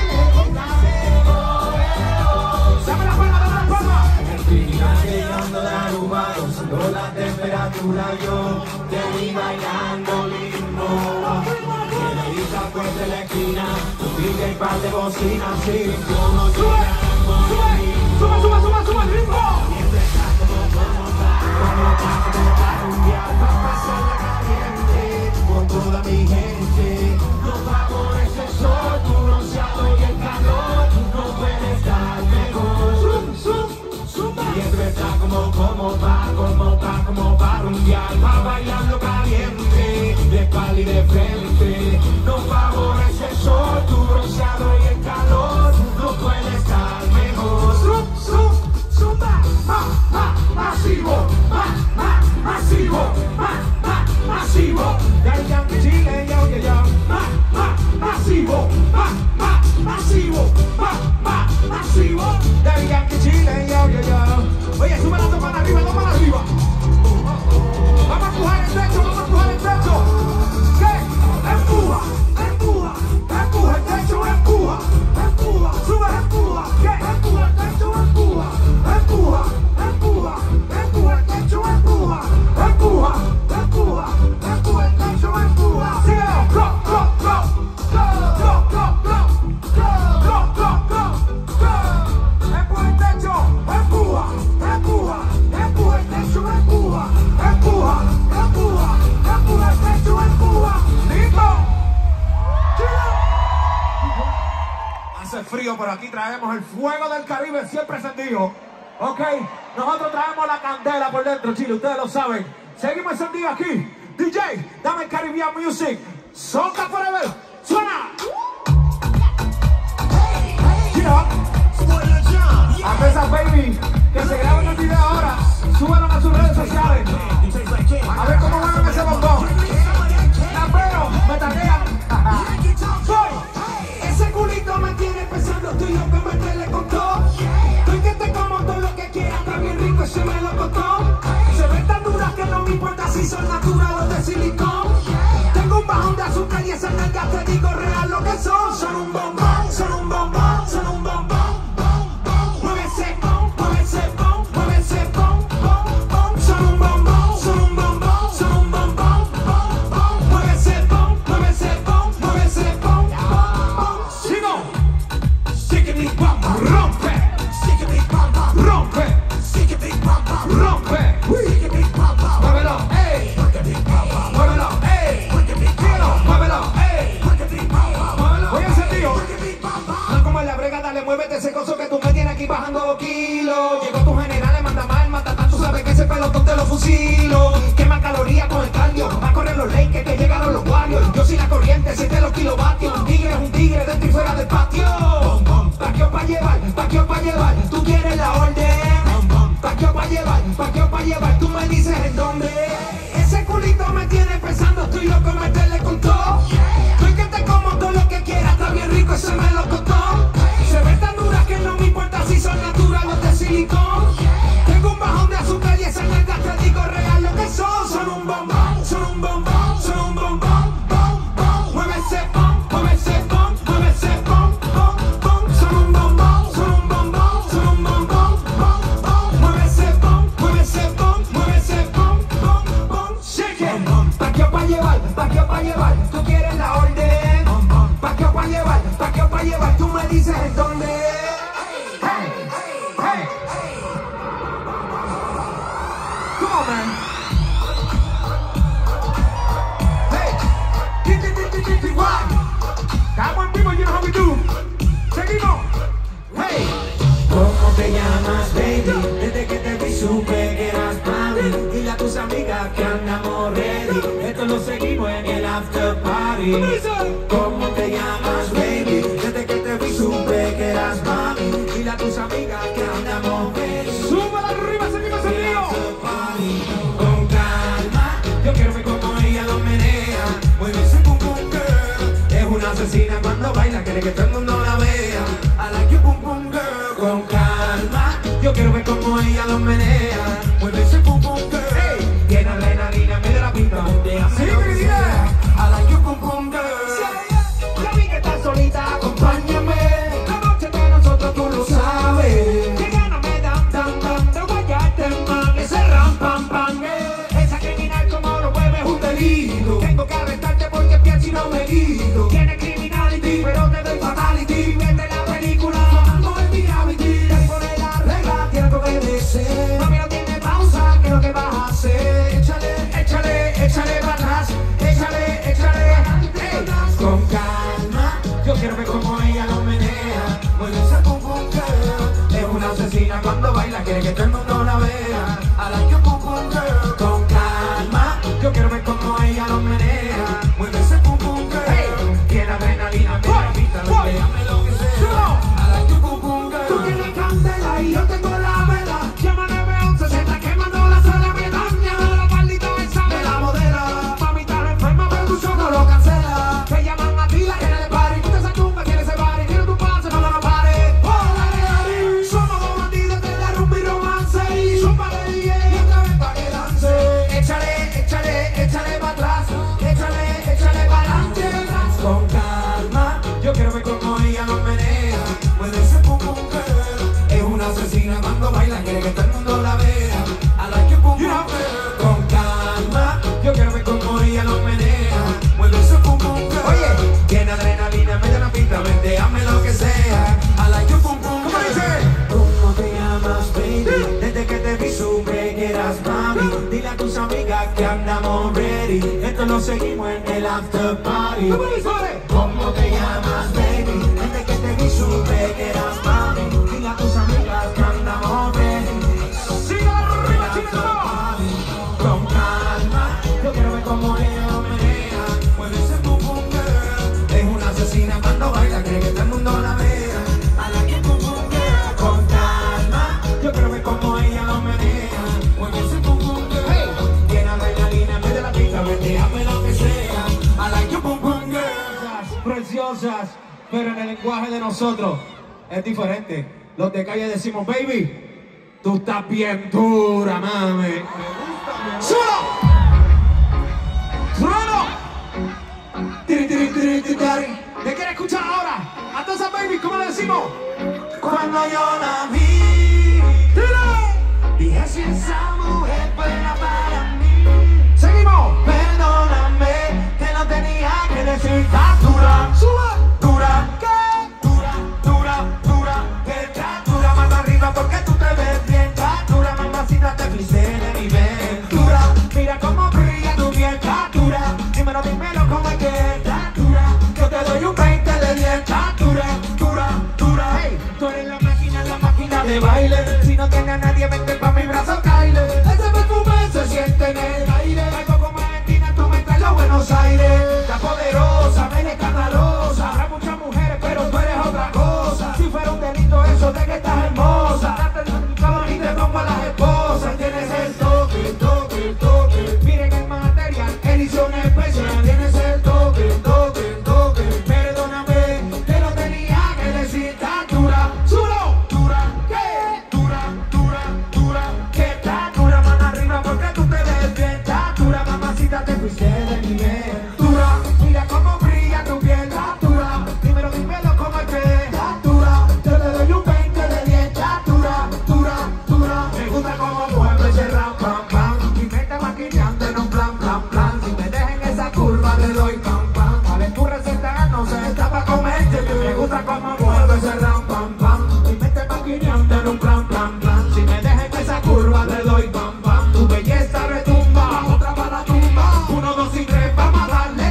dame la palma. Estoy llegando de Aruba, usando la temperatura, yo te vi bailando lindo. Pues de la esquina, un DJ y par de bocinas, sí, yo no Sube, ritmo. Y esto está como pa' rumbear, pa' pasarla caliente con toda mi gente. Nos favorece el sol, tu bronceado y el calor, no puede estar mejor. Y esto está como pa' rumbear, pa' bailarlo caliente, de espalda y de frente. Nos favorece el sol, tu bronceado y el calor, no puede estar mejor. Masivo, masivo. Daddy Yankee Chile, yo. Masivo, masivo. Daddy Yankee Chile, yo. Oye, sube las dos manos arriba, Vamos a empujar el techo. ¿Qué? Empuja el techo, empuja. Sube, empuja. ¿Qué? Empuja el techo, empuja el techo, empuja el techo, empuja. Síguelo. Empuja el techo, empuja el techo, empuja el techo, empuja. ¡Listo! Hace frío, pero aquí traemos el fuego del Caribe siempre encendido. Ok, nosotros traemos la candela por dentro, Chile, ustedes lo saben. Seguimos encendidos aquí. DJ, dame Caribbean Music. Soca por ver. Suena. A esas baby que se graban el video ahora, súbanlo a sus redes sociales. A ver cómo mueven ese bombón. Pero me taguean. Ese culito me tiene pensando, tú y yo que meterle con todo. Estoy que te como todo lo que quieras, está bien rico ese melocotón. Se ven tan duras que no me importa si son naturales o de silicón. Tengo un bajón de azúcar y esas nalgas te digo real lo que son. Son un bombón, son un bombón, son un bombón. Muévese, muévese, bom, bom, bom. Son un bombón, son un bombón, son un bombón, bom, bom. Muévese, bom, muévese, bom, bom, bom. Sigo. Sickity bom, rompe. Sickity bom, rompe. Sickity bom, rompe. Sickity bom, muévelo, ey. Muévelo, ey. Muévelo, ey. Muévelo. Voy a hacer tío. No como en la brega, dale, muévete ese coso que tú me tienes aquí bajando 2 kilos. Llegó tu general, le manda mal, mata tanto, sabes que ese pelotón te lo fusilo. Quema calorías con el cardio, va a correr los Lakers que llegaron los Warriors. Yo soy la corriente, 7 los kilovatios. Un tigre es un tigre dentro y fuera del patio. Paqueo pa' llevar, tú quieres la orden. Paqueo pa' llevar, tú me dices el dónde. Ese culito me tiene pensando, estoy loco en meterle con todo. Estoy que te como todo lo que quieras, está bien rico ese melocotón. Se ven tan duras que no me importa si son naturales o de silicón. Tengo un bajón de azúcar y esas nalgas te digo real lo que son. Son un bombón, son un bombón, son un bombón, bom, bom. Muévese, bom, muévese, bom, muévese, bom, bom, bom. Son un bombón, son un bombón, son un bombón, bom, bom. Muévese, bom, muévese, bom, bom, bom. Shake it. Paqueo pa' llevar, tú quieres la orden. Paqueo pa' llevar, tú me dices el dónde. Hey, hey. Come on, man. andamos ready. Esto lo seguimos en el after party. ¿Cómo te llamas, baby? Desde que te vi supe que eras mami. Dile a tus amigas que andamos ready. ¡Súbala arriba, seguimos en lío! Con calma, yo quiero ver cómo ella lo menea. Mueve ese pum pum girl. Es una asesina cuando baila, quiere que todo el mundo la vea. I like you pum pum girl. Con calma, yo quiero ver cómo ella lo menea. Mueve ese pum pum girl. Hey. Tiene adrenalina, me da la pinta. Sí, mi vida. I like you pum pum girl. Ya vi que estás solita, acompáñame. La noche de nosotros tú lo sabes. Que ganas me dan, de guayarte, man. Ese ram, pam, pam, esa criminal como lo mueve es un delito. Tengo que arrestarte porque pienso y no me guido. Tiene criminality, pero te doy fatality. Vete la película, sonando el reality. Te pone la regla, tienes que obedecer. Mami, no tiene pausa, ¿qué es lo que vas a hacer? Échale para atrás. Échale, hey. Con calma, yo quiero ver cómo ella lo menea. Mueve ese pum pum girl. Es una asesina cuando baila, quiere que todo el mundo la vea. I like you pum pum girl. Con calma, yo quiero ver cómo ella lo menea. Mueve ese pum pum girl. Hey. Tiene adrenalina, me repita, déjame lo que sea. I like you pum pum girl. Tú tienes candela y yo tengo la vela. Llama 911, se está quemando la sala, me daña la maldita esa de la modela. Mami está enferma, pero tu show no lo cancela. Te llaman a ti, la que le pare. Tú te sacas quieres se pare. Quiero tu pase, no lo pare. Oh, dale. Somos dos bandidos de la rumba y romance. Y son para el DJ y otra vez para que dance. Échale para atrás. Échale para adelante. Con calma, yo quiero ver cómo ella lo menea. Mueve ese pum pum girl. Es una asesina cuando baila, quiere que todo el mundo la vea. I like you pum pum girl. Con calma, yo quiero ver cómo ella lo menea. Mueve ese pum pum girl. Oye, tiene adrenalina, me da la pinta, vente, hazme lo que sea. I like you pum pum girl. ¿Cómo te llamas, baby? Desde que te vi supe que eras mami. Dile a tus amigas que andamos ready. Esto lo seguimos en el after party. ¿Cómo te llamas, baby? Desde que te vi supe que eras mami. Dile a tus amigas que andamos ready. ¡Sigue arriba, chino! Con calma, yo quiero ver cómo ella lo menea. Mueve ese pum pum girl. Es una asesina cuando baila, cree que todo el mundo la vea. I like you pum pum girl. Con calma, yo quiero ver cómo ella lo menea. Mueve ese pum pum girl. Hey. Tiene adrenalina, me da la pista, vete, hazme lo que sea. I like you pum pum girl. Preciosas, pero en el lenguaje de nosotros es diferente. Los de calle decimos, baby, tú estás bien dura, mami. ¡Solo! ¡Trueno! ¿Me quieres escuchar ahora? A todas esas baby, ¿cómo le decimos? Cuando yo la vi, ¡Dile! dije si esa mujer fuera para mí. ¡Seguimos! Perdóname, que no tenía que decir está dura. ¡Sube! Dura, ¿qué? Dura, que está dura, mano arriba porque tú te ves bien. Está dura, mamacita, te fuiste de nivel. Dura, mira cómo brilla tu piel. Está dura, dímelo cómo es que está dura. Yo te doy un 20 de 10. Está dura. Hey, Tú eres la máquina de baile. Si no tienes a nadie, vente pa' mi brazo, Kyle. Ese perfume se siente en el aire. Algo como Argentina, tú me traes los Buenos Aires. La poderosa, ven escandalosa. Habrá muchas mujeres, pero tú eres otra cosa. Si fuera un delito eso de que estás hermosa, date el color y te pongo a las esposas. Tienes el toque. Miren el material, edición especial. Tienes el toque. Perdóname, te lo tenía que decir. Está dura. Dura, ¿qué? Dura, que está dura, mano arriba porque tú te ves bien. Está dura, mamacita, te fuiste de nivel. Dura, mira cómo brilla tu piel. Está dura, dímelo cómo es que está dura. Yo te doy un 20 de 10. Está dura. Me gusta cómo mueve ese ram, pam, pam. Mi mente maquinando en un plan. Si me dejan esa curva te doy pam, pam. A ver, tu receta no se está pa' comerte. Me gusta cómo mueve ese ram, pam, pam. Mi mente maquinando en un plan. Si me dejan esa curva te doy pam, pam. Tu belleza retumba, otra para la tumba. 1, 2 y 3, vamos a darle.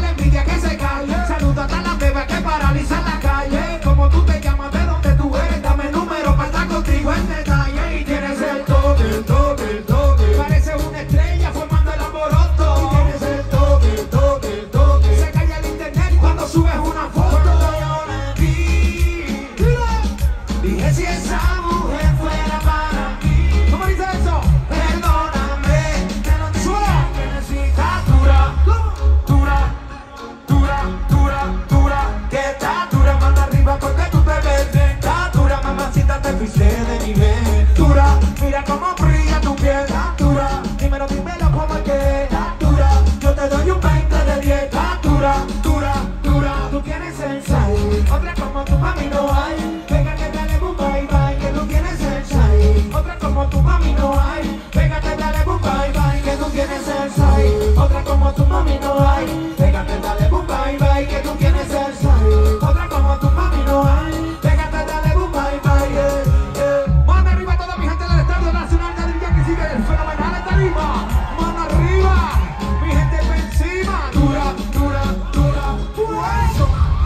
como tu mami no hay. Pégate, dale boom, bye, bye, que tú tienes el swing. Otra como tu mami no hay. Pégate, dale boom, bye, bye, yeah, yeah. Mano arriba toda mi gente del Estadio Nacional de Adrián que sigue el fenomenal en tarima. Mano arriba, mi gente por encima. Dura, dura, dura, eso.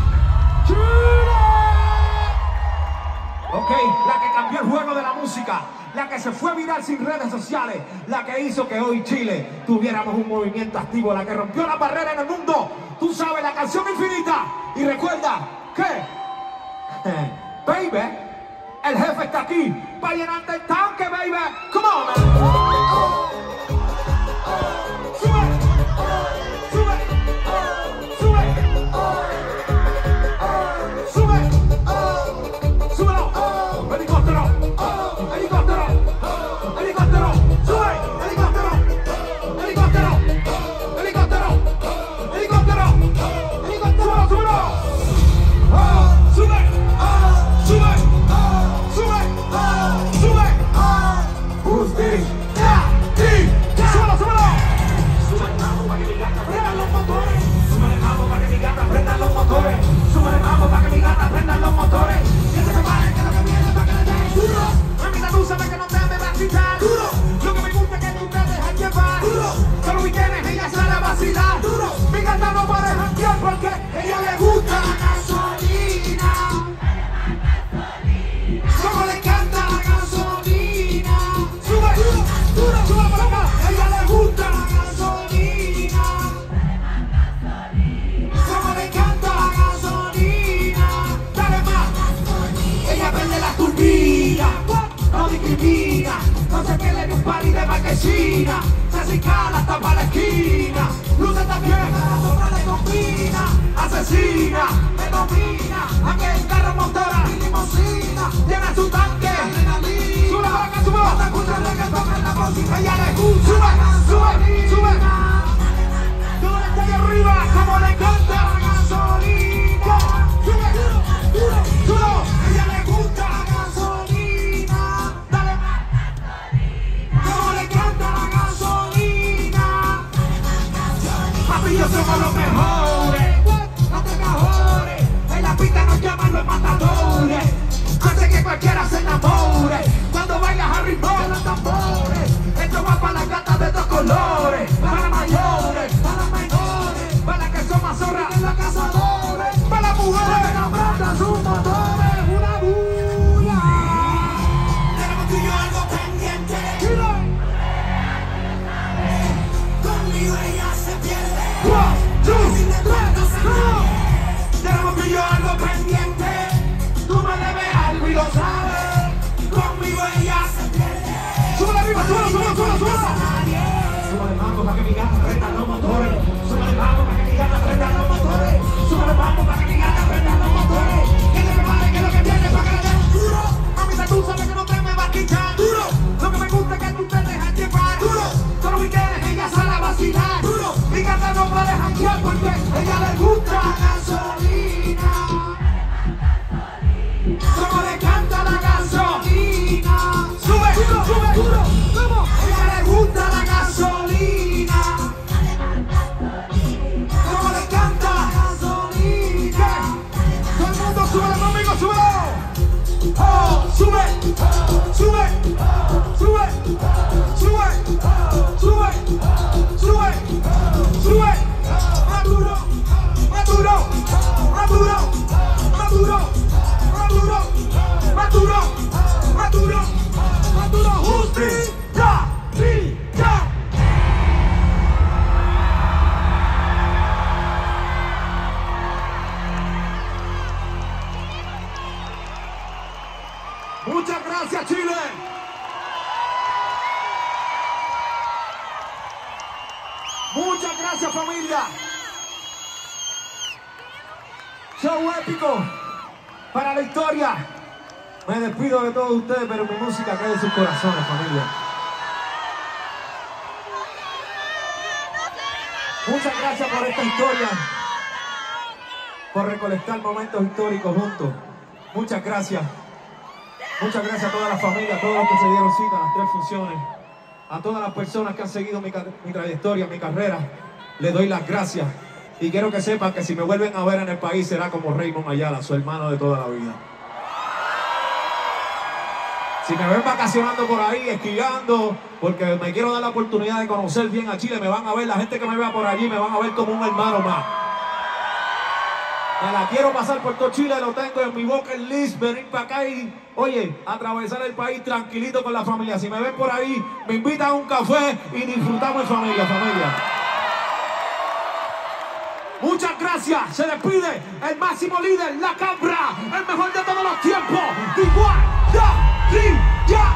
Ok, la que cambió el juego de la música, la que se fue viral sin redes sociales, la que hizo que hoy Chile tuviéramos un movimiento activo, la que rompió la barrera en el mundo. Tú sabes, la canción infinita. Y recuerda que, baby, el jefe está aquí para llenarte el tanque, baby. Come on, man. Sube, sube, sube, sube, súbelo. Helicóptero, helicóptero, helicóptero, sube, helicóptero, helicóptero, helicóptero, helicóptero, helicóptero, súbelo. Sube, sube, sube, sube. Who's this? Súbelo, súbelo. Sube el mambo para que mi gata prenda los motores. Sube el mambo para que mi gata prenda los motores. Sube el mambo para que mi gata prenda los motores. Que se preparen que lo que viene para que le den duro. Mamita, tú sabes que no te me va a quitar duro. Lo que me gusta es que tú te dejas llevar duro. Solo weekends ella sale a vacilar duro. Mi gata no puede janguear porque ella le gusta la gasolina. Solo le encanta la gasolina. Sube, duro, sube por acá. Ella le gusta la gasolina. Solo le encanta la gasolina. Dale más. Ella vende la turbina, no discrimina. No se quede ni un party de marquesina. Se acicala hasta para la esquina. Luce también, la sombra le combina. Asesina, me domina. Aquel carro motora y limosina. Tiene su tanque, adrenalina. Sube para acá, sube. Hasta escucha reggaetón en la bocina. Ella le gusta. Sube, sube, sube. Todo está ahí arriba, como le encanta la gasolina. Sube, duro, duro. Ella le gusta la gasolina. Dale más. Como le encanta la gasolina. Papi, yo somos los mejores. No te mejores. En la pista nos llaman los matadores. Hace que cualquiera se enamore. Cuando bailas a ritmo de los tambores. Esto va para las gatas de dos colores. Para mayores, para menores. Para las que son más zorras que los cazadores. Para las mujeres que no prendan sus motores. Una bulla. Tenemos tú y yo algo pendiente. Conmigo ella se pierde. 1, 2, 3, 4. Tenemos tú y yo algo pendiente. Tú me debes algo y lo sabes. Conmigo ella se pierde. Súbele arriba, súbelo, súbelo, súbelo, súbelo. Súbele el mambo para que mi gata prenda los motores. Súbele el mambo para que mi gata prenda los motores. Súbele el mambo para que mi gata prenda los motores. Que se prepare que lo que viene para que le den duro. Mamita, tú sabes que no te me va a quitar duro. Lo que me gusta es que tú te dejas llevar duro. Solo weekends ella sale a vacilar duro. Mi gata no puede janguear porque ella le gusta la gasolina. Solo le canta la gasolina. Sube, sube, duro, vamos. Ella le gusta la gasolina. Solo le canta la gasolina. Todo el mundo sube conmigo, sube. Oh, sube, sube, sube, sube, sube, sube, sube. Más duro, más duro, más duro, más duro. Maduro, Maduro, Maduro, Maduro, justicia, brilla. Muchas gracias, Chile. Muchas gracias, familia. Show épico. Para la historia, me despido de todos ustedes, pero mi música queda en sus corazones, familia. Muchas gracias por esta historia, por recolectar momentos históricos juntos. Muchas gracias. Muchas gracias a toda la familia, a todos los que se dieron cita en las 3 funciones, a todas las personas que han seguido mi trayectoria, mi carrera. le doy las gracias. Y quiero que sepan que si me vuelven a ver en el país será como Raymond Ayala, su hermano de toda la vida. Si me ven vacacionando por ahí, esquiando, porque me quiero dar la oportunidad de conocer bien a Chile, me van a ver, la gente que me vea por allí me van a ver como un hermano más. Me la quiero pasar por todo Chile, lo tengo en mi bucket list, venir para acá y, oye, atravesar el país tranquilito con la familia. Si me ven por ahí, me invitan a un café y disfrutamos en familia. Muchas gracias, se despide el máximo líder, La Cabra, el mejor de todos los tiempos, igual, ya.